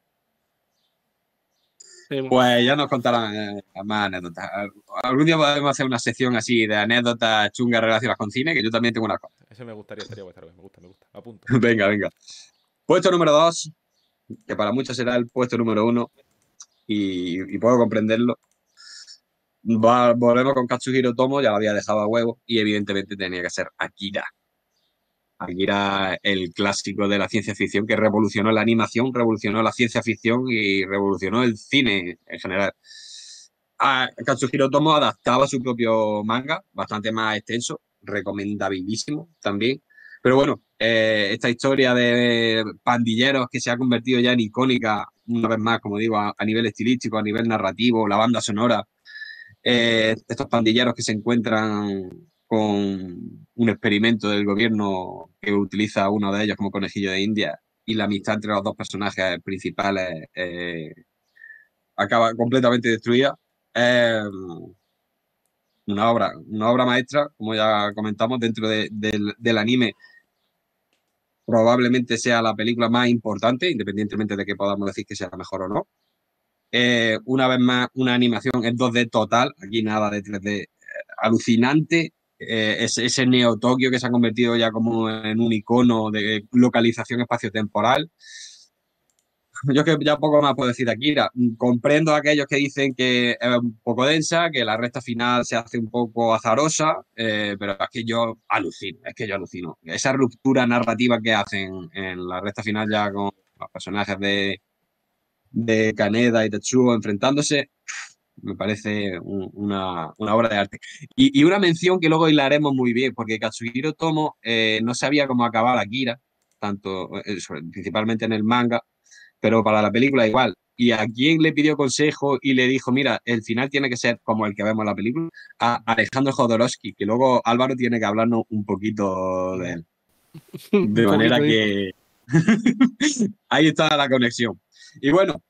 sí, Pues ya nos contarán más anécdotas. Algún día podemos hacer una sección así de anécdotas chungas relacionadas con cine, que yo también tengo unas cosas. Eso me gustaría, estaría guay, me gusta, apunto. Venga. Puesto número 2, que para muchos será el puesto número 1, y puedo comprenderlo. Volvemos con Katsuhiro Tomo, ya lo había dejado a huevo, y evidentemente tenía que ser Akira. Akira, el clásico de la ciencia ficción que revolucionó la animación, revolucionó la ciencia ficción y revolucionó el cine en general. Katsuhiro Tomo adaptaba su propio manga, bastante más extenso, recomendabilísimo también. Pero bueno, esta historia de pandilleros que se ha convertido ya en icónica, una vez más, como digo, a nivel estilístico, a nivel narrativo, la banda sonora, estos pandilleros que se encuentran con un experimento del gobierno que utiliza a uno de ellos como conejillo de India y la amistad entre los dos personajes principales acaba completamente destruida. Una obra maestra, como ya comentamos, dentro del anime. Probablemente sea la película más importante, independientemente de que podamos decir que sea la mejor o no. Una vez más, una animación en 2D total, aquí nada de 3D, alucinante. Ese Neo Tokio que se ha convertido ya como en un icono de localización espaciotemporal. Yo que ya poco más puedo decir de Akira. Comprendo a aquellos que dicen que es un poco densa, que la recta final se hace un poco azarosa, pero es que yo alucino. Esa ruptura narrativa que hacen en la recta final ya con los personajes de Kaneda y Tetsuo enfrentándose, me parece una obra de arte. Y una mención que luego hilaremos muy bien, porque Katsuhiro Tomo no sabía cómo acabar Akira, tanto, principalmente en el manga, pero para la película igual. ¿Y a quién le pidió consejo y le dijo, mira, el final tiene que ser como el que vemos en la película? A Alejandro Jodorowsky, que luego Álvaro tiene que hablarnos un poquito de él. De manera que ahí está la conexión. Y bueno,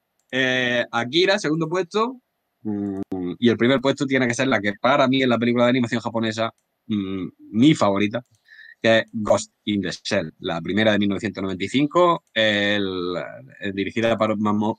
Akira, segundo puesto, y el primer puesto tiene que ser la que para mí es la película de animación japonesa, mi favorita, que es Ghost in the Shell, la primera de 1995, dirigida por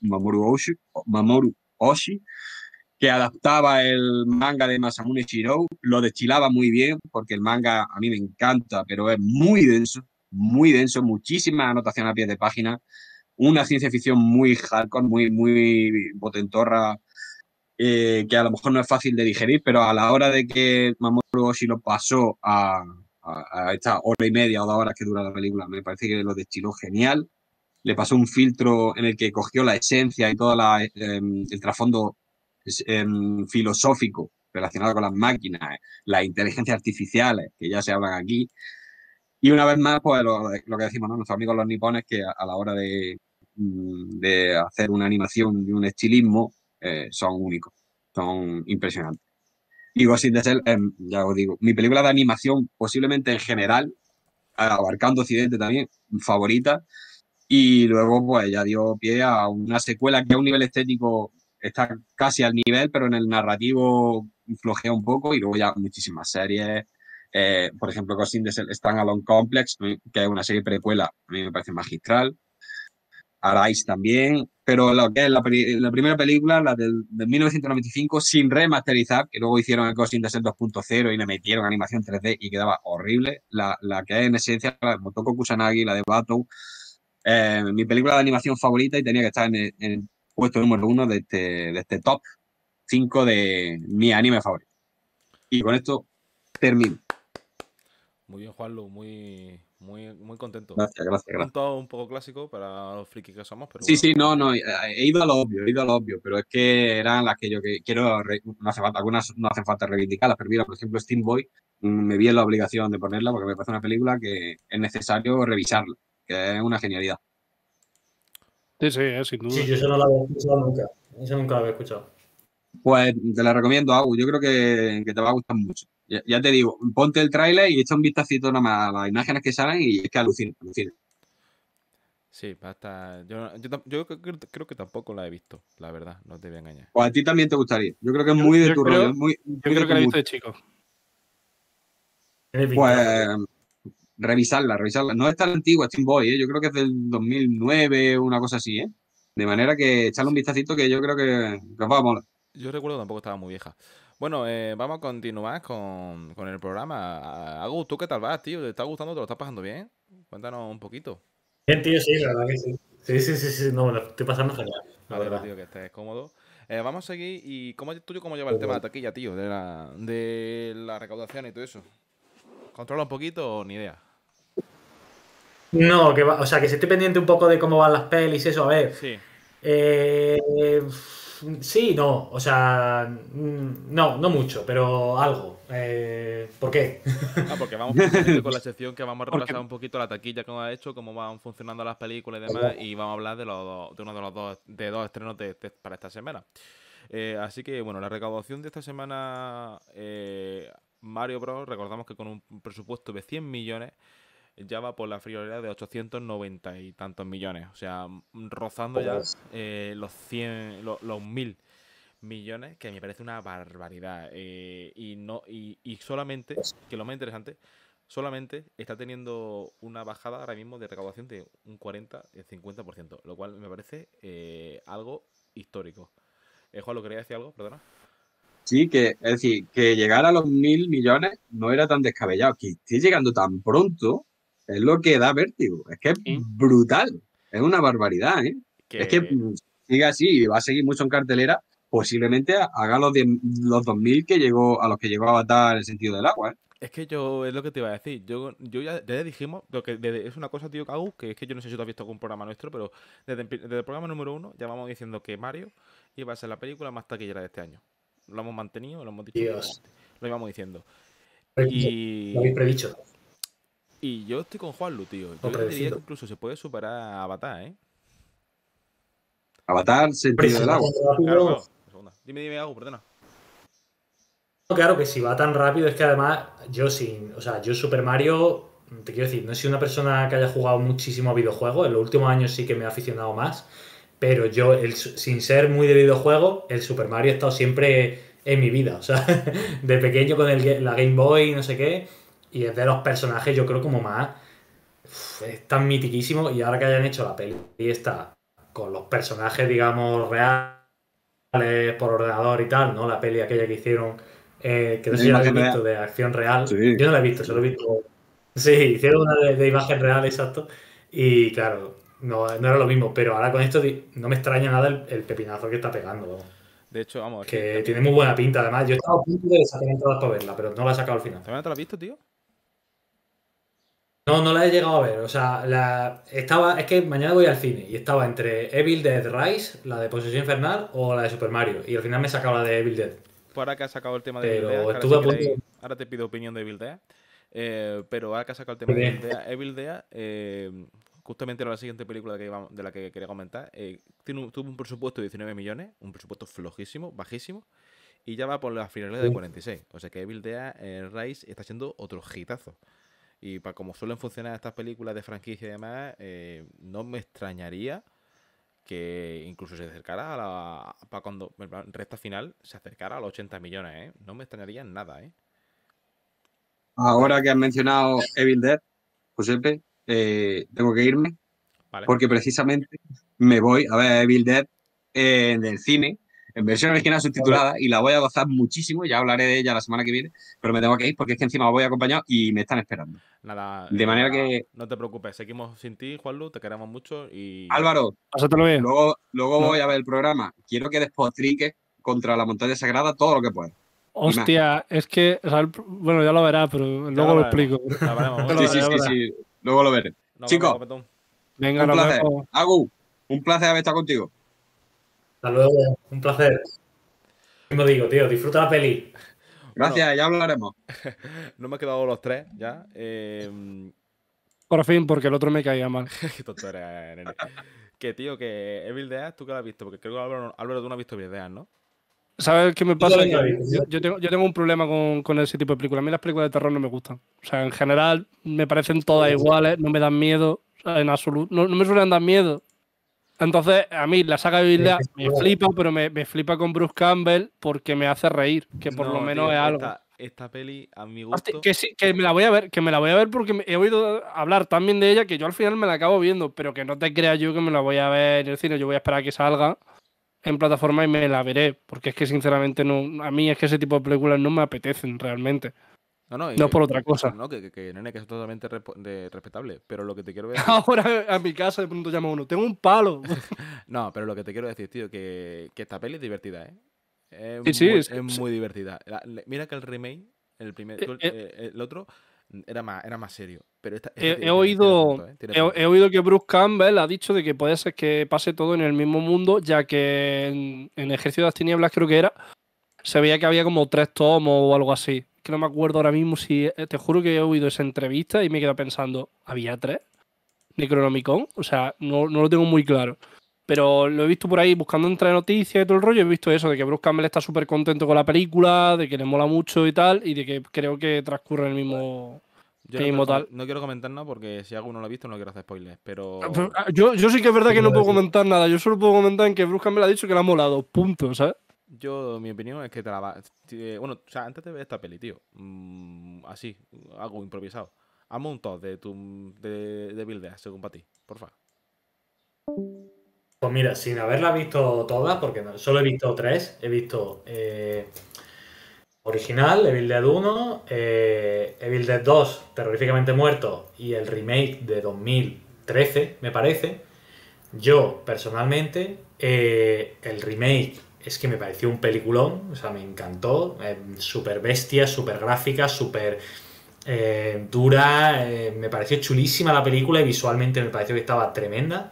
Mamoru Oshii, que adaptaba el manga de Masamune Shirow, lo destilaba muy bien, porque el manga a mí me encanta, pero es muy denso, muchísimas anotaciones a pie de página, una ciencia ficción muy hardcore, muy potentorra, que a lo mejor no es fácil de digerir, pero a la hora de que Mamoru Oshii lo pasó a esta hora y media o 2 horas que dura la película, me parece que lo destiló genial. Le pasó un filtro en el que cogió la esencia y todo el trasfondo filosófico relacionado con las máquinas, las inteligencias artificiales, que ya se hablan aquí. Y una vez más, pues lo que decimos, ¿no? Nuestros amigos los nipones, que a la hora de hacer una animación y un estilismo, son únicos, son impresionantes. Y Ghost in the Shell, ya os digo, mi película de animación, posiblemente en general, abarcando Occidente también, favorita. Y luego, pues ya dio pie a una secuela que a un nivel estético está casi al nivel, pero en el narrativo flojea un poco. Y luego ya muchísimas series. Por ejemplo, Ghost in the Shell Standalone Complex, que es una serie precuela, a mí me parece magistral. Arise también, pero lo que es la primera película, la del 1995, sin remasterizar, que luego hicieron el Ghost in the Shell 2.0 y le metieron animación 3D y quedaba horrible. La que es en esencia la de Motoko Kusanagi, la de Batou, mi película de animación favorita, y tenía que estar en el puesto número 1 de este top 5 de mi anime favorito. Y con esto termino. Muy bien, Juanlu, muy contento. Gracias. Punto un poco clásico para los frikis que somos, pero Sí, bueno. no, he ido a lo obvio, pero es que eran las que yo quiero, no hace falta, algunas no hacen falta reivindicarlas, pero mira, por ejemplo, Steam Boy, me vi en la obligación de ponerla porque me parece una película que es necesario revisarla, que es una genialidad. Sí, sin duda. Sí, yo eso no lo había escuchado nunca. Eso nunca lo había escuchado. Pues te la recomiendo, Agu. Yo creo que te va a gustar mucho. Ya te digo, ponte el tráiler y echa un vistacito nada más a las imágenes que salen y es que alucina. Sí, va a estar. Yo creo que tampoco la he visto, la verdad, no te voy a engañar. Pues a ti también te gustaría. Yo creo que es muy de tu rollo. Yo creo que la he visto de chico. Pues revisarla. No es tan antigua, Steam Boy, ¿eh? Yo creo que es del 2009, una cosa así, ¿eh? De manera que echarle un vistacito que yo creo que os va a molar. Yo recuerdo tampoco estaba muy vieja. Bueno, vamos a continuar con el programa. Agus, ¿tú qué tal vas, tío? ¿Te está gustando? ¿Te lo estás pasando bien? Cuéntanos un poquito. Bien, tío, sí, la verdad que sí. Sí, no, me lo estoy pasando genial. La Vale, verdad. tío, que estés cómodo. Vamos a seguir. ¿Y cómo lleva el tema de la taquilla, tío? De la recaudación y todo eso. ¿Controla un poquito o ni idea? No, o sea, que si estoy pendiente un poco de cómo van las pelis, eso, a ver. Sí. Sí, no, o sea, no mucho, pero algo. ¿Por qué? Porque vamos precisamente con la sección que vamos a repasar un poquito la taquilla que hemos hecho, cómo van funcionando las películas y demás, y vamos a hablar de uno de los dos estrenos para esta semana. Así que, bueno, la recaudación de esta semana Mario Bros, recordamos que con un presupuesto de 100 millones ya va por la friolera de 890 y tantos millones. O sea, rozando ya los 100, los 1000 millones, que me parece una barbaridad. Y solamente, que lo más interesante, solamente está teniendo una bajada ahora mismo de recaudación de un 40, el 50%, lo cual me parece algo histórico. Juan, ¿lo quería decir algo? Perdona. Sí, es decir, que llegar a los 1.000 millones no era tan descabellado. Que esté llegando tan pronto es lo que da vértigo. Es que es brutal. Es una barbaridad, ¿eh? Es que sigue así y va a seguir mucho en cartelera. Posiblemente haga los 2.000 a los que llegó Avatar en el sentido del agua, ¿eh? Es que es lo que te iba a decir. Yo ya dijimos, es una cosa, tío, Cagu, que es que yo no sé si tú has visto algún programa nuestro, pero desde el programa número 1 ya vamos diciendo que Mario iba a ser la película más taquillera de este año. Lo hemos mantenido, lo hemos dicho. Dios. Lo íbamos diciendo. Lo habéis predicho. Y yo estoy con Juanlu, tío. Yo diría que incluso se puede superar a Avatar, ¿eh? Avatar, sentido del agua. Claro. Dime algo, perdona. Claro que si va tan rápido es que además yo Super Mario, te quiero decir, no soy una persona que haya jugado muchísimo a videojuegos, en los últimos años sí que me he aficionado más, pero yo, sin ser muy de videojuegos, el Super Mario ha estado siempre en mi vida, o sea, de pequeño con la Game Boy, no sé qué, y es de los personajes yo creo como más, es tan mitiquísimo, y ahora que hayan hecho la peli y está con los personajes, digamos, reales por ordenador y tal, ¿no? La peli aquella que hicieron, que no sé si la habéis visto, de acción real. Sí. Yo no la he visto, solo he visto. Sí, hicieron una de imagen real, exacto. Y claro, no era lo mismo, pero ahora con esto no me extraña nada el pepinazo que está pegando. Vamos. De hecho, vamos. Que tiene muy buena pinta, además. Yo estaba a punto de sacar entradas para verla, pero no la he sacado al final. ¿También te la has visto, tío? No la he llegado a ver. O sea, es que mañana voy al cine y estaba entre Evil Dead Rise, la de Posesión Infernal, o la de Super Mario. Y al final me he sacado la de Evil Dead. Pues ahora que has sacado el tema de Pero Evil Dead, estuve a punto. ahora te pido opinión de Evil Dead. Pero ahora que has sacado el tema de Evil Dead, justamente era la siguiente película de la que quería comentar. Tuvo un presupuesto de 19 millones, un presupuesto flojísimo, bajísimo, y ya va por las finales de 46. O sea que Evil Dead Rise está siendo otro hitazo. Y para como suelen funcionar estas películas de franquicia y demás, no me extrañaría que incluso se acercara para cuando en recta final se acercara a los 80 millones, ¿eh? No me extrañaría en nada, ¿eh? Ahora que has mencionado Evil Dead, Josepe, tengo que irme, Vale. porque precisamente me voy a ver Evil Dead en el cine, en versión original subtitulada, y la voy a gozar muchísimo. Ya hablaré de ella la semana que viene, pero me tengo que ir porque es que encima voy acompañado y me están esperando. Nada, De manera que... no te preocupes, seguimos sin ti, Juanlu, te queremos mucho y... Álvaro, Pásatelo bien. luego voy a ver el programa. Quiero que despotriques contra la montaña sagrada todo lo que puedas. Hostia, es que, o sea, bueno, ya lo verás, pero luego lo explico. Sí, luego lo veré. Chicos, venga, un nos placer. vemos. Agu, un placer haber estado contigo. Hasta luego, un placer. Como digo, tío, disfruta la peli. Gracias, Bueno, ya hablaremos. no me he quedado los tres ya. Por fin, porque el otro me caía mal. Qué tonto eres, nene. Que tío, que Evil Dead, ¿tú qué la has visto? Porque creo que Álvaro tú no has visto Evil Dead, ¿no? ¿Sabes qué me pasa? Yo también la vi. Yo tengo un problema con ese tipo de películas. A mí las películas de terror no me gustan. O sea, en general me parecen todas iguales, no me dan miedo, o sea, en absoluto. No me suelen dar miedo. Entonces, a mí la saga de Evil Dead me flipa, pero me flipa con Bruce Campbell porque me hace reír, que por lo menos tío, es algo. Esta peli, a mi gusto... Hostia, que sí, que me la voy a ver porque he oído hablar tan bien de ella que yo al final me la acabo viendo, pero que no te creas yo que me la voy a ver en el cine. Yo voy a esperar a que salga en plataforma y me la veré, porque es que sinceramente a mí es que ese tipo de películas no me apetecen realmente. No por otra cosa. No, nene, que es totalmente respetable. Pero lo que te quiero decir... Ahora a mi casa de pronto llama uno, tengo un palo. No, pero lo que te quiero decir, tío, que esta peli es divertida, ¿eh? Es muy divertida. Mira que el remake, el otro, era más serio. Pero he oído que Bruce Campbell ha dicho de que puede ser que pase todo en el mismo mundo, ya que en Ejército de las Tinieblas creo que era, se veía que había como 3 tomos o algo así. Que no me acuerdo ahora mismo si... Te juro que he oído esa entrevista y me he quedado pensando, ¿había 3? Necronomicon, o sea, no lo tengo muy claro. pero lo he visto por ahí buscando entre noticias y todo el rollo. He visto eso, de que Bruce Campbell está súper contento con la película, de que le mola mucho y tal, y de que creo que transcurre el mismo. Yo el mismo tal. no quiero comentar nada porque si alguno lo ha visto no quiero hacer spoilers, pero... Yo sí que es verdad que no puedo comentar nada. Yo solo puedo comentar en que Bruce Campbell ha dicho que le ha molado. Punto, ¿sabes? Yo, mi opinión es que te la va... Bueno, o sea, antes de ver esta peli, tío, así, algo improvisado. Hazme un top de buildeas, según para ti, porfa. Pues mira, sin haberla visto todas, porque solo he visto 3, he visto original, Evil Dead 1, Evil Dead 2, Terroríficamente Muerto, y el remake de 2013, me parece. Yo, personalmente, el remake es que me pareció un peliculón, o sea, me encantó, súper bestia, súper gráfica, súper dura, me pareció chulísima la película y visualmente me pareció que estaba tremenda.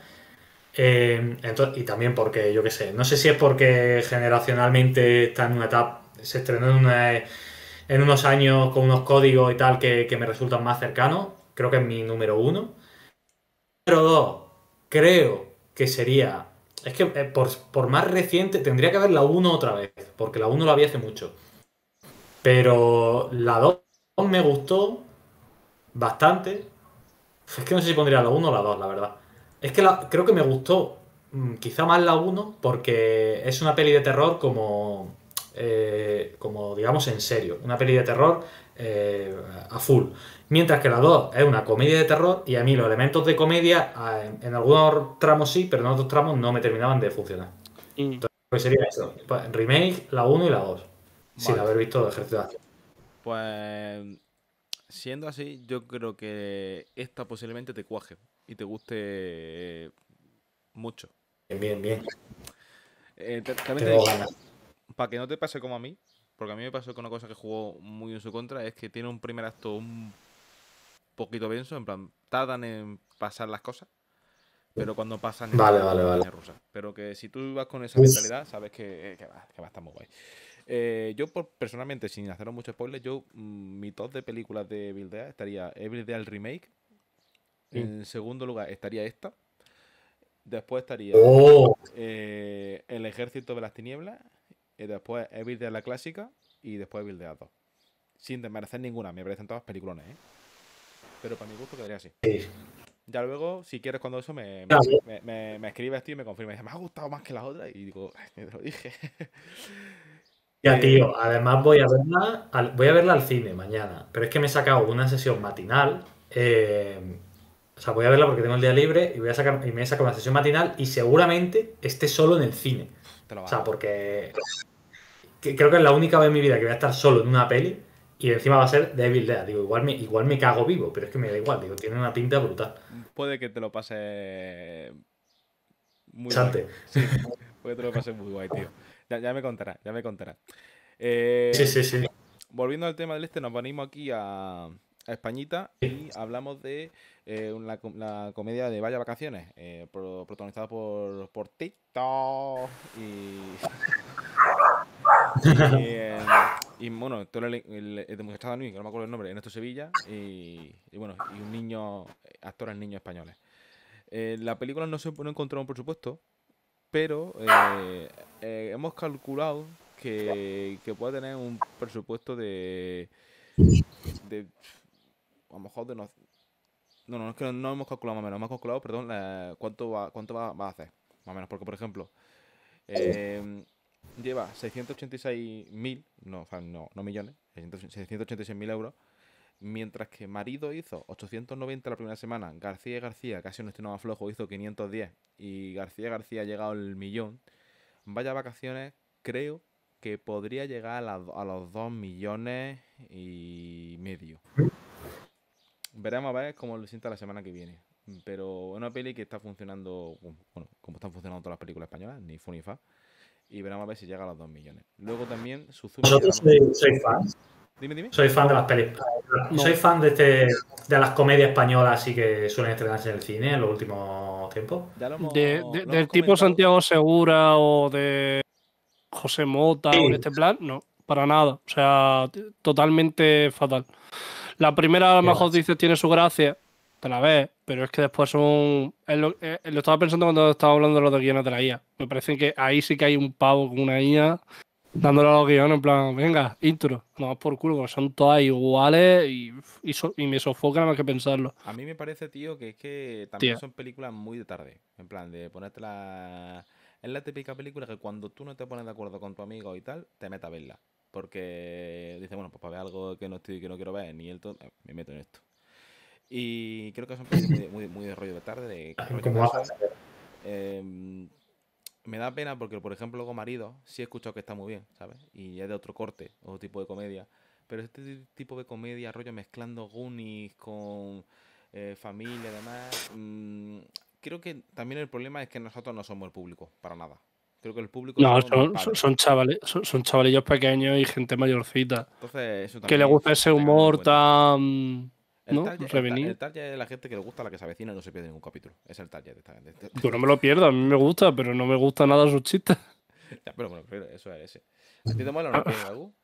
Y también porque, yo qué sé, no sé si es porque generacionalmente está en una etapa, se estrenó en unos años con unos códigos y tal que me resultan más cercanos. Creo que es mi número 1. Número 2, creo que sería. Es que por más reciente, tendría que haber la 1 otra vez, porque la 1 la vi hace mucho. Pero la 2 me gustó bastante. Es que no sé si pondría la 1 o la 2, la verdad. Es que creo que me gustó quizá más la 1 porque es una peli de terror como digamos en serio, una peli de terror a full. Mientras que la 2 es una comedia de terror y a mí los elementos de comedia en algunos tramos sí, pero en otros tramos no me terminaban de funcionar. Entonces pues sería eso, pues, remake, la 1 y la 2, sin haber visto Ejército de Acción. Pues... Siendo así, yo creo que esta posiblemente te cuaje y te guste mucho. Bien. También te Tengo digo, ganas. para que no te pase como a mí, porque a mí me pasó que una cosa que jugó muy en su contra es que tiene un primer acto un poquito denso, en plan, tardan en pasar las cosas, pero cuando pasan Vale. rusa. Pero que si tú vas con esa mentalidad, sabes que va a estar muy guay. Yo personalmente, sin haceros mucho spoiler, mi top de películas de Evil Dead estaría Evil Dead el remake. En segundo lugar estaría esta. Después estaría El Ejército de las Tinieblas. Y después Evil Dead la clásica. Y después Evil Dead 2. Sin desmerecer ninguna, me parecen todas peliculones, ¿eh? Pero para mi gusto quedaría así. Sí. Ya luego, si quieres, cuando eso me escribes, tío, y me confirmas. Me ha gustado más que las otras. Y digo, me te lo dije. Ya, tío, además voy a verla al cine mañana, pero es que me he sacado una sesión matinal, o sea, voy a verla porque tengo el día libre y me he sacado una sesión matinal y seguramente esté solo en el cine. Te lo O vas. sea, porque creo que es la única vez en mi vida que voy a estar solo en una peli y encima va a ser de Evil Dead. Digo, igual me cago vivo, pero es que me da igual, digo, tiene una pinta brutal. Puede que te lo pases muy Chante. guay. Sí, puede que te lo pases muy guay, tío. Ya me contarás, ya me contarás. Sí. Volviendo al tema del nos venimos aquí a Españita y hablamos de la comedia de Vaya Vacaciones, protagonizada por TikTok y bueno, todo el de Muchachada Nui, que no me acuerdo el nombre, Ernesto Sevilla y bueno, y un niño, actores niños españoles. La película no encontró un presupuesto, pero hemos calculado que puede tener un presupuesto de a lo mejor de no, es que no hemos calculado más o menos, hemos calculado, perdón, cuánto va a hacer, más o menos, porque por ejemplo lleva 686.000, no millones, 686.000 euros, mientras que Marido hizo 890 la primera semana, García, casi un estreno más flojo, hizo 510 y García ha llegado al millón. Vaya Vacaciones, creo que podría llegar a los 2,5 millones. Veremos a ver cómo lo sienta la semana que viene. Pero es una peli que está funcionando, bueno, como están funcionando todas las películas españolas, ni fu ni fa. Y veremos a ver si llega a los 2 millones. Luego también Suzumi. ¿Vosotros sois fans? Dime. Soy fan de las películas. No. Soy fan de las comedias españolas así que suelen estrenarse en el cine en los últimos tiempos. Ya lo hemos, Del lo tipo hemos comentado. Santiago Segura o de José Mota o en este plan, no, para nada. O sea, totalmente fatal. La primera a lo mejor dices tiene su gracia, te la ves, pero es que después son... lo estaba pensando cuando estaba hablando de los de guiones de la IA. Me parece que ahí sí que hay un pavo con una IA dándole a los guiones en plan, venga, intro. No, por culo, porque son todas iguales y me sofocan más que pensarlo. A mí me parece, tío, que es que también Tía. son películas muy de tarde. En plan, de ponértela... Es la típica película que cuando tú no te pones de acuerdo con tu amigo y tal, te metes a verla. Porque dices, bueno, pues para ver algo que no estoy, que no quiero ver, ni me meto en esto. Y creo que son películas muy de rollo de tarde, de rollo Como caso. hagas. Me da pena porque, por ejemplo, luego Marido sí he escuchado que está muy bien, ¿sabes? Y es de otro corte, otro tipo de comedia. Pero este tipo de comedia, rollo mezclando Goonies con familia y demás, creo que también el problema es que nosotros no somos el público, para nada. Creo que el público No, somos mis padres. son chavales, son chavalillos pequeños y gente mayorcita. Entonces, eso Que le también gusta ese tengámoslo en humor cuenta. tan... ¿no? El Revenir. target es la gente que le gusta la que se avecina y no se pierde ningún capítulo. Es el target de esta. Yo no me lo pierdo, a mí me gusta, pero no me gusta nada sus chistes. Ya, pero bueno, eso es ese. ¿A ti te mola o no? ¿Qué, Gagu?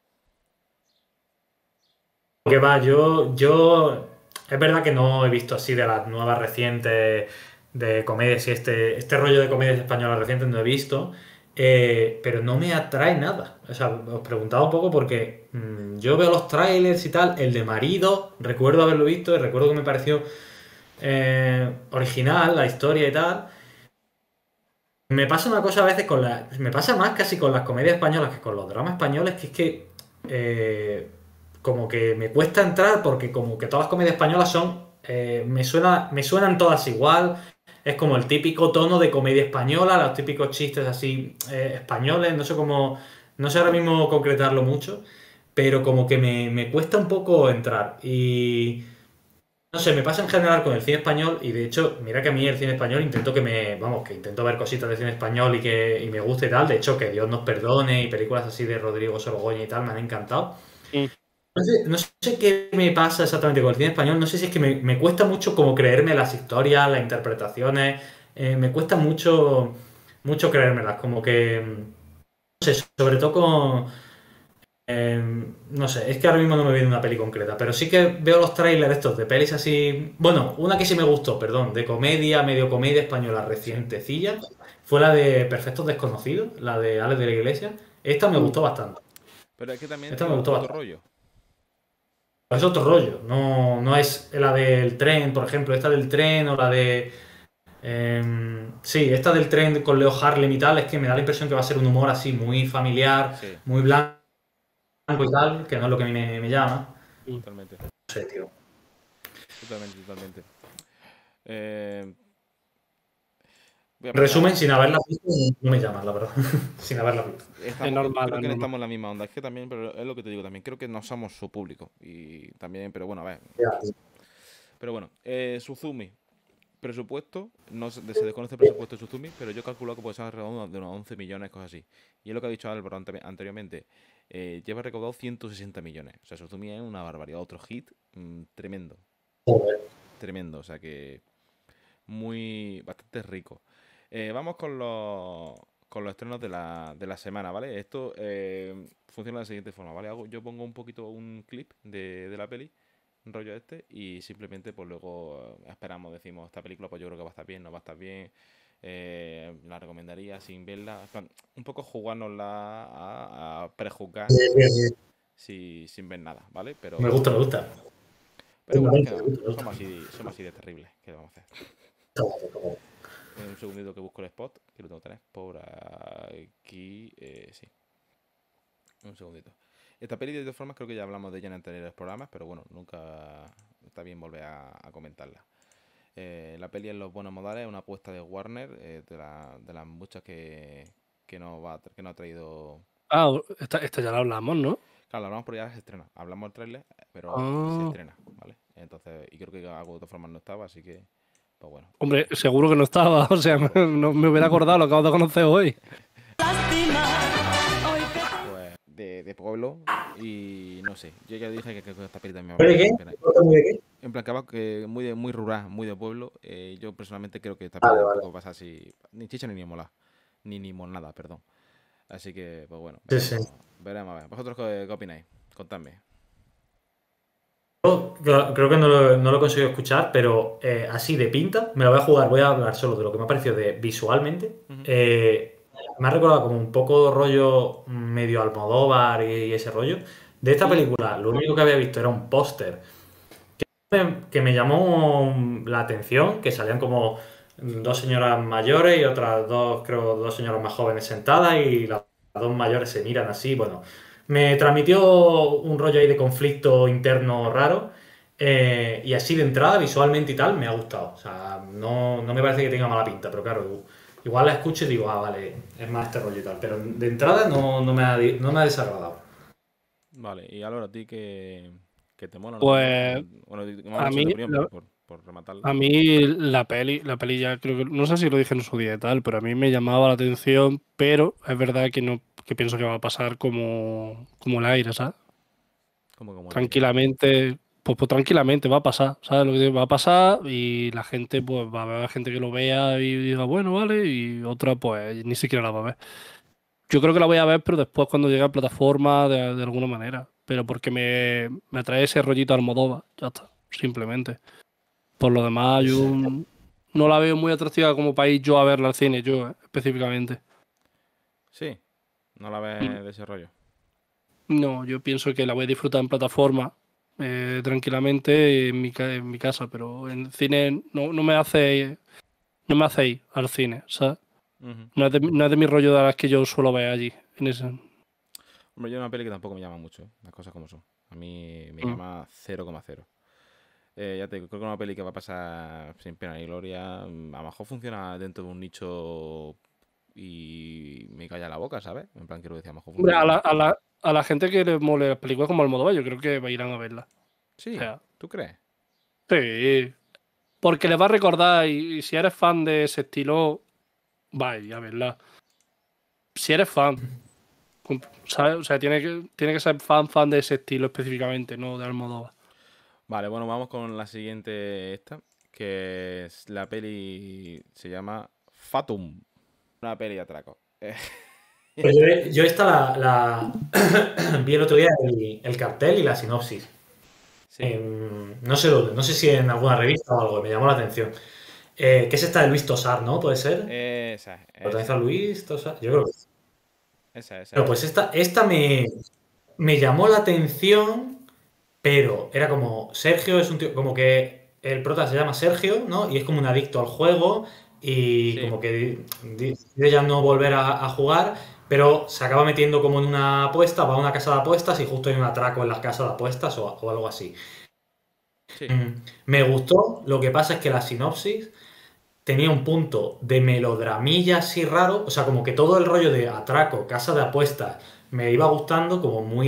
Que va, yo. Es verdad que no he visto así de las nuevas recientes de comedias y este rollo de comedias españolas recientes no he visto, pero no me atrae nada. O sea, os preguntaba un poco porque yo veo los trailers y tal, el de Marido, recuerdo haberlo visto y recuerdo que me pareció original la historia y tal. Me pasa una cosa a veces me pasa más casi con las comedias españolas que con los dramas españoles, que es que como que me cuesta entrar porque como que todas las comedias españolas son, me suenan todas igual, es como el típico tono de comedia española, los típicos chistes así españoles, no sé ahora mismo concretarlo mucho, pero como que me cuesta un poco entrar y... No sé, me pasa en general con el cine español y de hecho, mira que a mí el cine español que intento ver cositas de cine español y me gusta y tal. De hecho, que Dios nos perdone y películas así de Rodrigo Sorogoyen y tal me han encantado. Sí. No sé qué me pasa exactamente con el cine español. No sé si es que me cuesta mucho como creerme las historias, las interpretaciones. Me cuesta mucho creérmelas. Como que, no sé, sobre todo no sé, es que ahora mismo no me viene una peli concreta, pero sí que veo los trailers estos de pelis así. Bueno, una que sí me gustó, perdón, de comedia, medio comedia española recientecilla, fue la de Perfectos Desconocidos, la de Alex de la Iglesia. Esta me gustó bastante. Pero es que también, Esta me tío, gustó otro bastante. rollo. Es otro rollo, no es la del tren, por ejemplo, esta del tren o la de. Sí, esta del tren con Leo Harlem y tal, es que me da la impresión que va a ser un humor así muy familiar, Sí, muy blanco y tal, que no es lo que a mí me llama. totalmente. No sé, tío. Totalmente. Eh, voy a En resumen, pasar. sin haberla visto, no me llaman, la verdad. Sin haberla visto. Es normal, Creo es que normal. estamos en la misma onda. Es que también, pero es lo que te digo también. Creo que no somos su público. Y también, pero bueno, a ver. Ya, tío. Pero bueno, Suzumi. Presupuesto, no se desconoce el presupuesto de Suzumi, pero yo calculo que puede ser alrededor de unos 11 millones, cosas así. Y es lo que ha dicho Álvaro anteriormente. Lleva recaudado 160 millones. O sea, Suzumi es una barbaridad. Otro hit tremendo. Joder. Tremendo. O sea que bastante rico. Vamos con los estrenos de la semana, ¿vale? Esto funciona de la siguiente forma, ¿vale? Yo pongo un poquito un clip de la peli, un rollo y simplemente pues luego esperamos, decimos, esta película pues yo creo que va a estar bien, no va a estar bien, la recomendaría sin verla, en plan, un poco jugárnosla a prejuzgar sin ver nada, ¿vale? Me gusta, me gusta. Pero bueno, es que Me gusta, me gusta. somos así de terribles, ¿qué vamos a hacer? Un segundito que busco el spot, que lo tengo que tener por aquí. Sí, un segundito. Esta peli, de todas formas, creo que ya hablamos de ella en anteriores programas, pero bueno, nunca está bien volver a comentarla. La peli en los buenos modales es una apuesta de Warner, de las muchas que nos ha traído. Ah, esta ya la hablamos, ¿no? Claro, la hablamos porque ya se estrena. Hablamos del trailer, pero se Ah, estrena, ¿vale? Entonces, y creo que algo de todas formas no estaba, así que, pues bueno. hombre, seguro que no estaba. O sea, no me hubiera acordado, lo acabo de conocer hoy. Pues de pueblo y no sé, yo ya dije que esta peli también me ¿Muy va de qué? a pena. ¿Muy de qué? En plan, que muy rural, muy de pueblo. Yo personalmente creo que esta peli Vale, vale. tampoco pasa así, ni chicha ni mola, ni monada, perdón. Así que, pues bueno, Sí, sí. veremos a ver. ¿Vosotros qué opináis? Contadme. Creo que no lo he conseguido escuchar, pero así de pinta, me lo voy a jugar, voy a hablar solo de lo que me ha parecido visualmente. Me ha recordado como un poco rollo medio Almodóvar y ese rollo. De esta película, lo único que había visto era un póster que me llamó la atención, que salían como dos señoras mayores y otras dos, creo, dos señoras más jóvenes sentadas y las dos mayores se miran así. Bueno, me transmitió un rollo ahí de conflicto interno raro. Y así de entrada, visualmente y tal, me ha gustado. O sea, no me parece que tenga mala pinta, pero claro, igual la escucho y digo, vale, es más este rollo y tal. Pero de entrada no me ha desagradado. Vale, y Álvaro, a ti que te mola, ¿no? Pues Bueno, me a has dicho mí, tu opinión, pero por rematarla. a mí la peli ya creo que, no sé si lo dije en su día y tal, pero a mí me llamaba la atención, pero es verdad que no, que pienso que va a pasar como el aire, ¿sabes? Como el aire. Tranquilamente, pues tranquilamente va a pasar, ¿sabes? Lo que va a pasar y la gente, pues va a haber gente que lo vea y diga, bueno, vale, y otra, pues ni siquiera la va a ver. Yo creo que la voy a ver, pero después cuando llegue a plataforma de alguna manera. Pero porque me atrae ese rollito Almodóvar, ya está, simplemente. Por lo demás, yo no la veo muy atractiva como para ir yo a verla al cine, yo específicamente. Sí, no la ves de ese rollo. No, yo pienso que la voy a disfrutar en plataforma tranquilamente en mi casa, pero en cine no me hace ir al cine, ¿sabes? Ujú. No es de mi rollo de las que yo suelo ver allí. En ese. Hombre, yo una peli que tampoco me llama mucho, las cosas como son. A mí me llama 0,0. Ya te digo, creo que es una peli que va a pasar sin pena ni gloria. A lo mejor funciona dentro de un nicho y me calla la boca, ¿sabes? En plan, quiero decir, a lo mejor Hombre, funciona. a la gente que le mole las películas como Almodóvar, yo creo que irán a verla. O Sí, sea, ¿tú crees? sí. Porque le va a recordar, y si eres fan de ese estilo, vaya a verla. Si eres fan, ¿sabes? O sea, tiene que ser fan de ese estilo específicamente, no de Almodóvar. Vale, bueno, vamos con la siguiente que es la peli, se llama Fatum. Una peli de atraco. Pues yo esta vi el otro día el cartel y la sinopsis. Sí. No sé dónde, no sé si en alguna revista o algo, me llamó la atención. ¿Qué es esta de Luis Tosar, no? ¿Puede ser? Esa, ¿Protagoniza esa, Luis Tosar? Yo creo que sí. esa. Bueno, pues esta me llamó la atención, pero era como Sergio es un tío, como que el prota se llama Sergio, ¿no? Y es como un adicto al juego y Sí. como que decide ya no volver a jugar, pero se acaba metiendo como en una apuesta, va a una casa de apuestas y justo hay un atraco en las casas de apuestas o algo así. Sí. Me gustó, lo que pasa es que la sinopsis tenía un punto de melodramilla así raro, o sea, como que todo el rollo de atraco, casa de apuestas, me iba gustando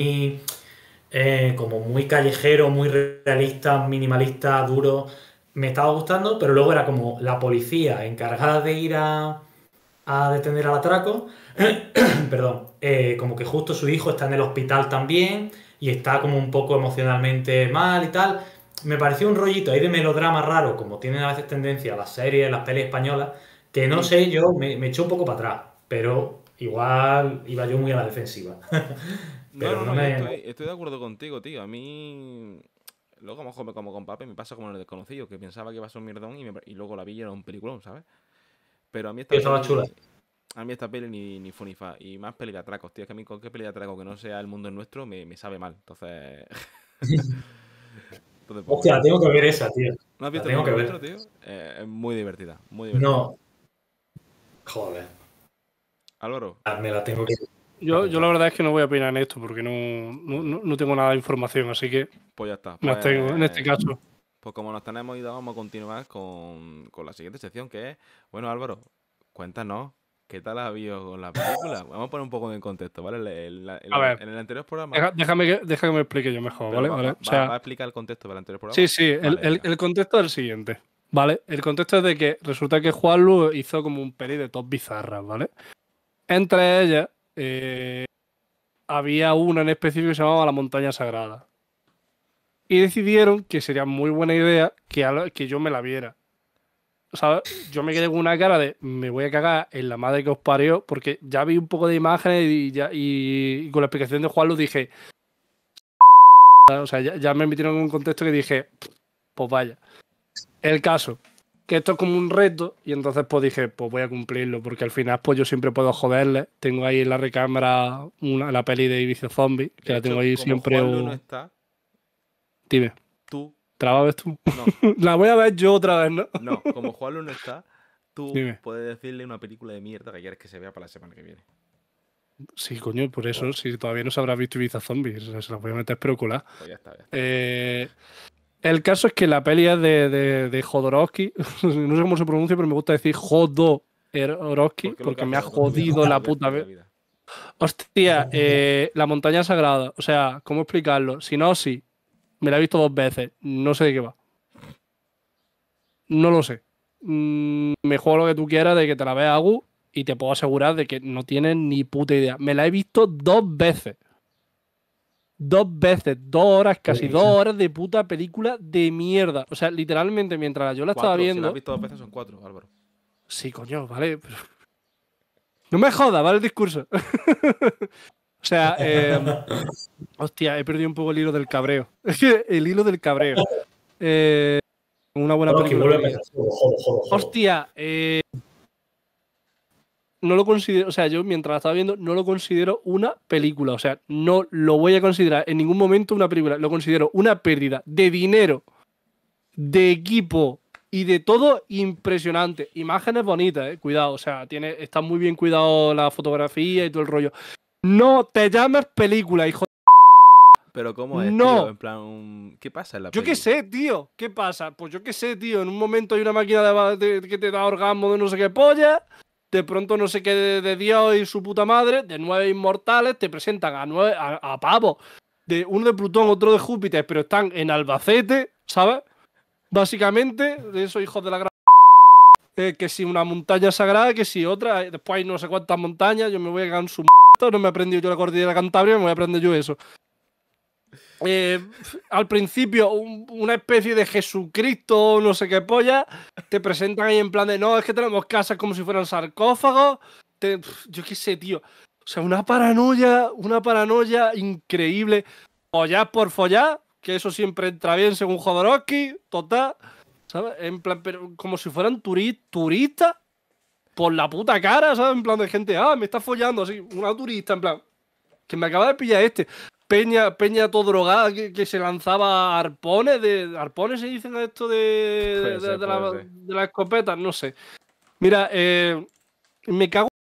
como muy callejero, muy realista, minimalista, duro, me estaba gustando, pero luego era como la policía encargada de ir a detener al atraco, perdón, como que justo su hijo está en el hospital también y está como un poco emocionalmente mal y tal. Me pareció un rollito ahí de melodrama raro, como tienen a veces tendencia las series, las pelis españolas, que no sé, yo me echó un poco para atrás, pero igual iba yo muy a la defensiva. Pero no No, yo me... estoy de acuerdo contigo, tío. A mí, luego a lo mejor como con Pape me pasa como en el desconocido, que pensaba que iba a ser un mierdón y luego la vi y era un peliculón, ¿sabes? Pero a mí esta Estaba chula. peli, ni fu ni fa. Y más peli de atracos, tío. Es que a mí cualquier peli de atraco que no sea El mundo es nuestro me sabe mal. Entonces, entonces pues Hostia, bueno. la tengo que ver esa, tío. ¿No has La visto El tengo mundo que es ver. nuestro, tío? Es muy divertida, muy divertida. No, joder, Álvaro, me la tengo que Yo la apuntar. verdad es que no voy a opinar en esto porque no tengo nada de información, así que pues ya está. me abstengo en este caso. Pues como nos tenemos ido, vamos a continuar con la siguiente sección, que es, bueno, Álvaro, cuéntanos, ¿qué tal has visto con la película? Vamos a poner un poco en contexto, ¿vale? A ver, En el anterior programa, déjame que me explique yo mejor, pero ¿vale? ¿Vale? O sea, va a explicar el contexto del anterior programa. sí, Vale, venga. el contexto es el siguiente, ¿vale? El contexto es de que resulta que Juanlu hizo como un peli de top bizarras, ¿vale? Entre ellas, había una en específico que se llamaba La Montaña Sagrada. Y decidieron que sería muy buena idea que yo me la viera. ¿Sabes? Yo me quedé con una cara de me voy a cagar en la madre que os parió, porque ya vi un poco de imágenes y con la explicación de Juanlu dije O sea, ya me metieron en un contexto que dije, pues vaya. El caso, que esto es como un reto, y entonces pues dije, pues voy a cumplirlo, porque al final pues yo siempre puedo joderle. Tengo ahí en la recámara la peli de Ibiza Zombie, que De la tengo hecho, ahí como siempre. Juanlu no está, Dime, tú, ¿te la vas a ver tú? no, La voy a ver yo otra vez, ¿no? no, como Juanlu no está, tú Dime. puedes decirle una película de mierda que quieres que se vea para la semana que viene. Sí, coño, por eso, si todavía no se habrá visto Ibiza Zombie, se la voy a meter perocular. Pues ya está, ya está. El caso es que la peli es de Jodorowsky. No sé cómo se pronuncia, pero me gusta decir Jodorowsky porque me ha jodido la puta vez. Hostia, La montaña sagrada. O sea, ¿cómo explicarlo? Sinopsis, me la he visto 2 veces. No sé de qué va. No lo sé. Me juego lo que tú quieras de que te la veas, Agu, y te puedo asegurar de que no tienes ni puta idea. Me la he visto 2 veces. 2 veces, 2 horas, casi 2 horas de puta película de mierda. O sea, literalmente, mientras yo la estaba 4, si la viendo. has visto 2 veces son 4, Álvaro. Sí, coño, vale. Pero... No me jodas, ¿vale? El discurso. O sea, hostia, he perdido un poco el hilo del cabreo. El hilo del cabreo. Una buena Rocky, película. vuelve a empezar. Joder. Hostia, no lo considero, o sea, yo mientras la estaba viendo no lo considero una película, o sea, no lo voy a considerar en ningún momento una película, lo considero una pérdida de dinero, de equipo y de todo impresionante. Imágenes bonitas, cuidado, o sea, está muy bien cuidado la fotografía y todo el rollo. No te llames película, hijo de... Pero ¿cómo es, No. tío? En plan, ¿qué pasa en la Yo peli? qué sé, tío. ¿Qué pasa? Pues yo qué sé, tío. En un momento hay una máquina que te da orgasmo de no sé qué polla. De pronto no sé qué de Dios y su puta madre. De 9 inmortales. Te presentan a pavos. Uno de Plutón, otro de Júpiter. Pero están en Albacete, ¿sabes? Básicamente, de esos hijos de la gran... que si una montaña sagrada, que si otra. Después hay no sé cuántas montañas. Yo me voy a cagar en su... No me he aprendido yo la cordillera Cantabria. Me voy a aprender yo eso. Al principio una especie de Jesucristo, no sé qué polla, te presentan ahí en plan de no, es que tenemos casas como si fueran sarcófagos, yo qué sé, tío, o sea, una paranoia increíble, follar por follar, que eso siempre entra bien según Jodorowsky, total, ¿sabes? En plan, pero como si fueran turistas por la puta cara, ¿sabes? En plan de gente, me está follando así, una turista, en plan, que me acaba de pillar este. Peña todo drogada que se lanzaba arpones. ¿Arpones se dicen esto de la escopeta? No sé. Mira, me cago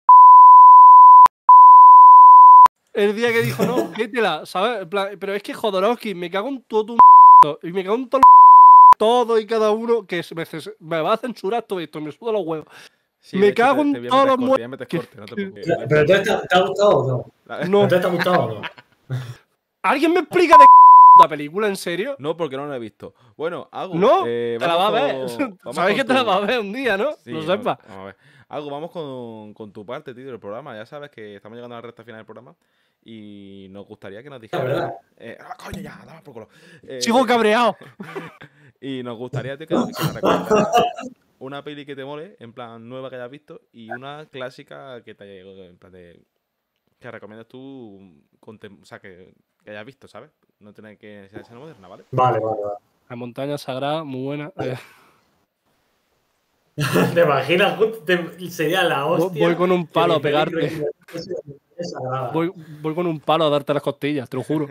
el día que dijo, no, métela, ¿sabes? En plan, pero es que Jodorowsky, me cago en todo y me cago en todo y cada uno que me va a censurar todo esto, me suda los huevos. Sí, me de hecho, cago te en voy a todos los meter muertos. corte, no te preocupes. Pero entonces, ¿te ha gustado o no? No. ¿Entonces te ha gustado o no? ¿Alguien me explica de la película, en serio? No, porque no la he visto. Bueno, Agu, No, te la vas a ver. vamos Sabéis que con te la tu- vas a ver un día, ¿no? Sí, Lo vamos- sepas. Vamos a ver. Agu, vamos con tu parte, tío, del programa. Ya sabes que estamos llegando a la recta final del programa y nos gustaría que nos dijeras... ¿verdad? Coño, ya, dame por culo. Sigo cabreado. Y nos gustaría, tío, que nos recomendaras una peli que te mole, en plan nueva que hayas visto, y una clásica que te haya llegado, en plan de... Que recomiendas tú, o sea, que hayas visto, ¿sabes? No tiene que ser moderna, ¿vale? Vale. La montaña sagrada, muy buena. ¿Te imaginas? Sería la hostia. Voy con un palo a que mi peli pegarte. es sagrada. Voy con un palo a darte las costillas, te lo juro.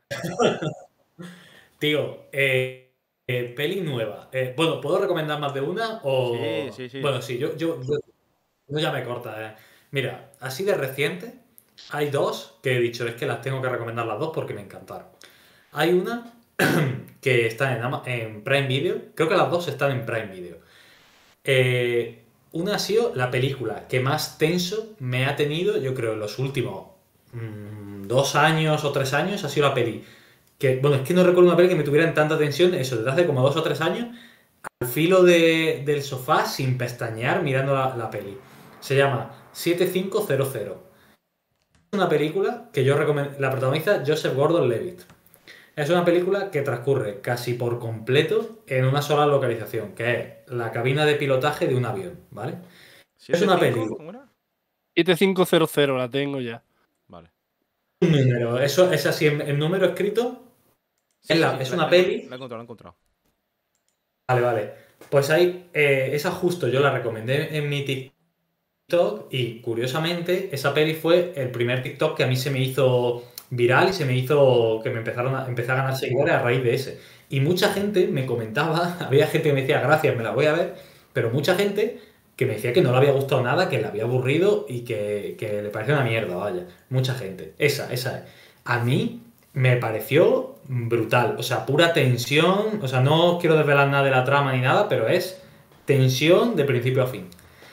Tío, peli nueva. Bueno, ¿puedo recomendar más de una? O... Sí. Bueno, sí, yo ya me corta. Mira, así de reciente, hay 2 que he dicho, es que las tengo que recomendar las 2 porque me encantaron. Hay una que está en Prime Video, creo que las 2 están en Prime Video. Una ha sido la película que más tenso me ha tenido, yo creo, en los últimos 2 años o 3 años, ha sido la peli. Bueno, es que no recuerdo una peli que me tuviera en tanta tensión, eso, desde hace como 2 o 3 años, al filo del sofá, sin pestañear, mirando la peli. Se llama 7500. Es una película que yo recomiendo, la protagoniza Joseph Gordon-Levitt. Es una película que transcurre casi por completo en una sola localización, que es la cabina de pilotaje de un avión, ¿vale? Es una 7-5, película. ¿cómo era? 7500, la tengo ya. Vale. Un número, eso es así, el número escrito Es una peli. La he encontrado, la he encontrado. Vale. Pues ahí, esa justo yo la recomendé en mi TikTok y curiosamente esa peli fue el primer TikTok que a mí se me hizo viral y se me hizo que empecé a ganar seguidores a raíz de ese. Y mucha gente me comentaba, había gente que me decía gracias, me la voy a ver, pero mucha gente que me decía que no le había gustado nada, que le había aburrido y que le parecía una mierda, vaya. Mucha gente. Esa es. A mí me pareció brutal. O sea, pura tensión. O sea, no quiero desvelar nada de la trama ni nada, pero es tensión de principio a fin.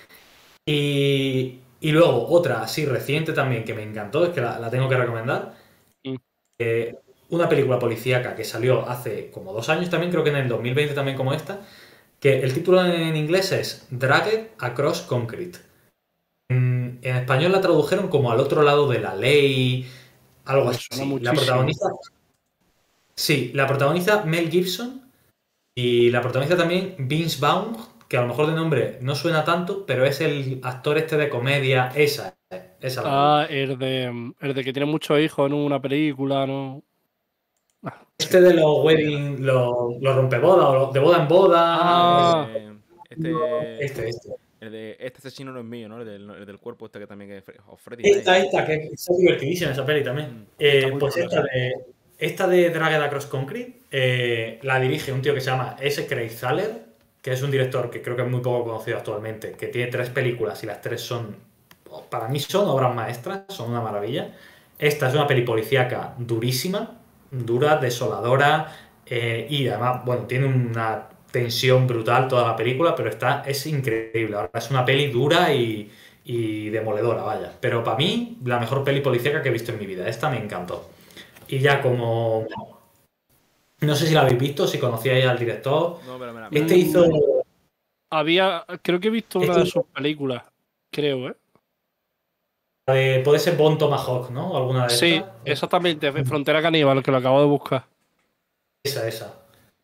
Y luego otra así reciente también que me encantó, es que la tengo que recomendar. Una película policíaca que salió hace como 2 años también, creo que en el 2020 también como esta, que el título en inglés es Dragged Across Concrete. En español la tradujeron como Al otro lado de la ley, algo así. La protagoniza Mel Gibson y la protagoniza también Vince Vaughn, que a lo mejor de nombre no suena tanto, pero es el actor este de comedia, esa. El de que tiene muchos hijos en una película, ¿no? Este de los wedding, los rompebodas, o los de boda en boda. Este. Este asesino no es mío, ¿no? El del cuerpo este que también es Freddy. Esta, que es divertidísima esa peli también. Pues esta de Dragged Across Concrete la dirige un tío que se llama S. Craig Zahler, que es un director que creo que es muy poco conocido actualmente, que tiene 3 películas y las 3 son, para mí son obras maestras, son una maravilla. Esta es una peli policíaca durísima, dura, desoladora, y además, bueno, tiene una tensión brutal toda la película, pero es increíble. Ahora es una peli dura y demoledora, vaya. Pero para mí, la mejor peli policíaca que he visto en mi vida. Esta me encantó. Y ya como... No sé si la habéis visto, si conocíais al director. No, pero Este hizo... Creo que he visto una de sus películas, creo, ¿eh? Puede ser Bon Tomahawk, ¿no? O alguna de estas. Sí, exactamente. Frontera Caníbal, que lo acabo de buscar. Esa.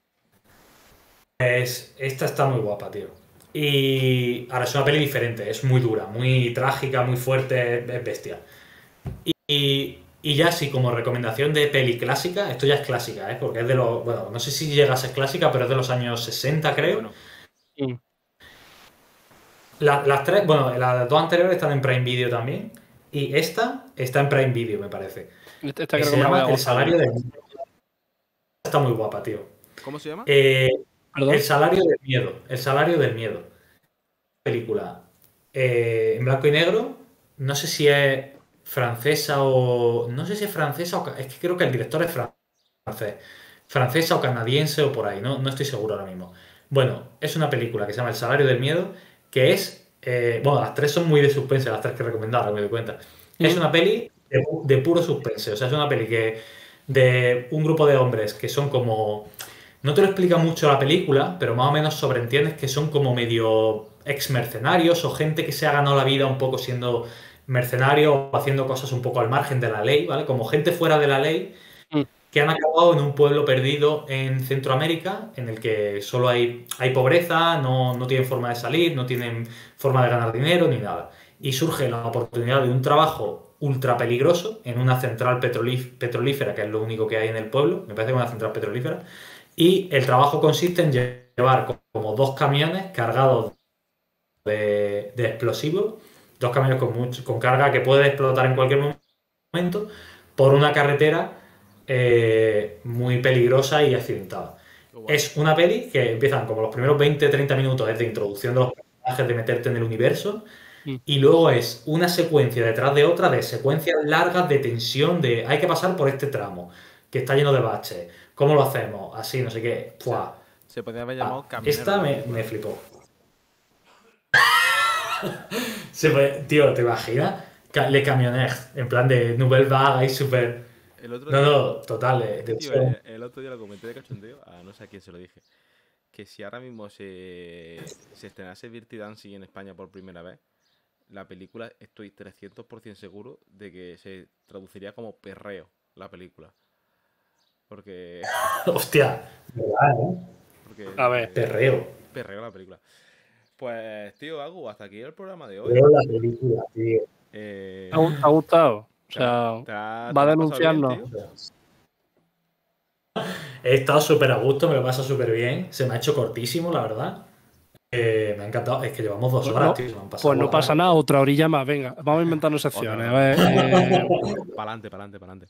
Esta está muy guapa, tío. Y ahora es una peli diferente, es muy dura, muy trágica, muy fuerte, es bestia. Y ya sí, como recomendación de peli clásica, esto ya es clásica, porque es de los... Bueno, no sé si llega a ser clásica, pero es de los años 60, creo. Bueno. Sí. Las 3, bueno, las 2 anteriores están en Prime Video también. Y esta está en Prime Video, me parece. Esta creo se que llama El salario del miedo. Está muy guapa, tío. ¿Cómo se llama? El salario del miedo. El salario del miedo. Película en blanco y negro. No sé si es francesa o... No sé si es francesa o... Es que creo que el director es francés. Francesa o canadiense o por ahí. No estoy seguro ahora mismo. Bueno, es una película que se llama El salario del miedo, que es... bueno, las 3 son muy de suspense, las 3 que he recomendado, me doy cuenta. Es una peli de puro suspense. O sea, es una peli de un grupo de hombres que son como... No te lo explica mucho la película, pero más o menos sobreentiendes que son como medio ex mercenarios o gente que se ha ganado la vida un poco siendo mercenario o haciendo cosas un poco al margen de la ley, ¿vale? Como gente fuera de la ley que han acabado en un pueblo perdido en Centroamérica en el que solo hay pobreza, no tienen forma de salir, no tienen forma de ganar dinero ni nada. Y surge la oportunidad de un trabajo ultra peligroso en una central petrolífera, que es lo único que hay en el pueblo, me parece que es una central petrolífera. Y el trabajo consiste en llevar como 2 camiones cargados de explosivos, 2 camiones con carga que puede explotar en cualquier momento, por una carretera muy peligrosa y accidentada. Es una peli que empiezan como los primeros 20-30 minutos de introducción de los personajes, de meterte en el universo, y luego es una secuencia detrás de otra, de secuencias largas de tensión, de hay que pasar por este tramo, que está lleno de baches. ¿Cómo lo hacemos? Así, no sé qué. ¡Fua! Se podría haber llamado Camionero. Esta me flipó. Tío, ¿te imaginas? Le Camionner, en plan de Nouvelle Vague y súper... total. Tío, el otro día lo comenté de cachondeo, a no sé a quién se lo dije, que si ahora mismo se estrenase Dirty Dancing en España por primera vez, la película, estoy 300% seguro de que se traduciría como perreo, la película. Porque... Hostia, ¿verdad, no? Porque, a ver. Perreo la película. Pues, tío, Agu, hasta aquí el programa de hoy. Perreo la película, tío. ¿Te ha gustado? O sea, va a denunciarnos. He estado súper a gusto, me lo paso súper bien. Se me ha hecho cortísimo, la verdad. Me ha encantado. Es que llevamos 2 horas, tío. Se me han pasado Pues no volando. pasa nada, otra orilla más. Venga, vamos a inventarnos secciones. A ver, Pa'lante, pa'lante, pa'lante.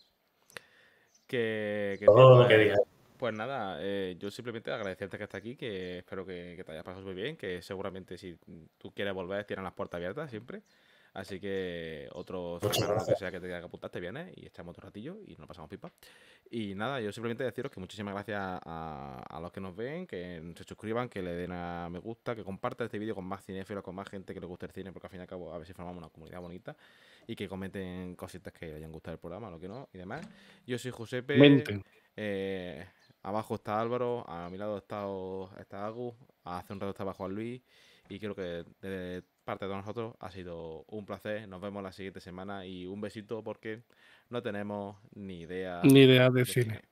Todo lo que digas. Pues nada, yo simplemente agradecerte que estés aquí, que espero que te hayas pasado súper bien, que seguramente si tú quieres volver, tienen las puertas abiertas siempre. Así que otro Muchas semana, lo que gracias. sea que te tenga que apuntar, te vienes y echamos otro ratillo y nos pasamos pipa. Y nada, yo simplemente deciros que muchísimas gracias a los que nos ven, que se suscriban, que le den a me gusta, que compartan este vídeo con más cinéfilos, con más gente que le guste el cine, porque al fin y al cabo a ver si formamos una comunidad bonita y que comenten cositas que les hayan gustado el programa, lo que no, y demás. Yo soy Josepe. mente. Abajo está Álvaro, a mi lado está Agus, hace un rato estaba Juan Luis y creo que de parte de nosotros ha sido un placer. Nos vemos la siguiente semana y un besito porque no tenemos ni idea Ni idea de de cine. cine.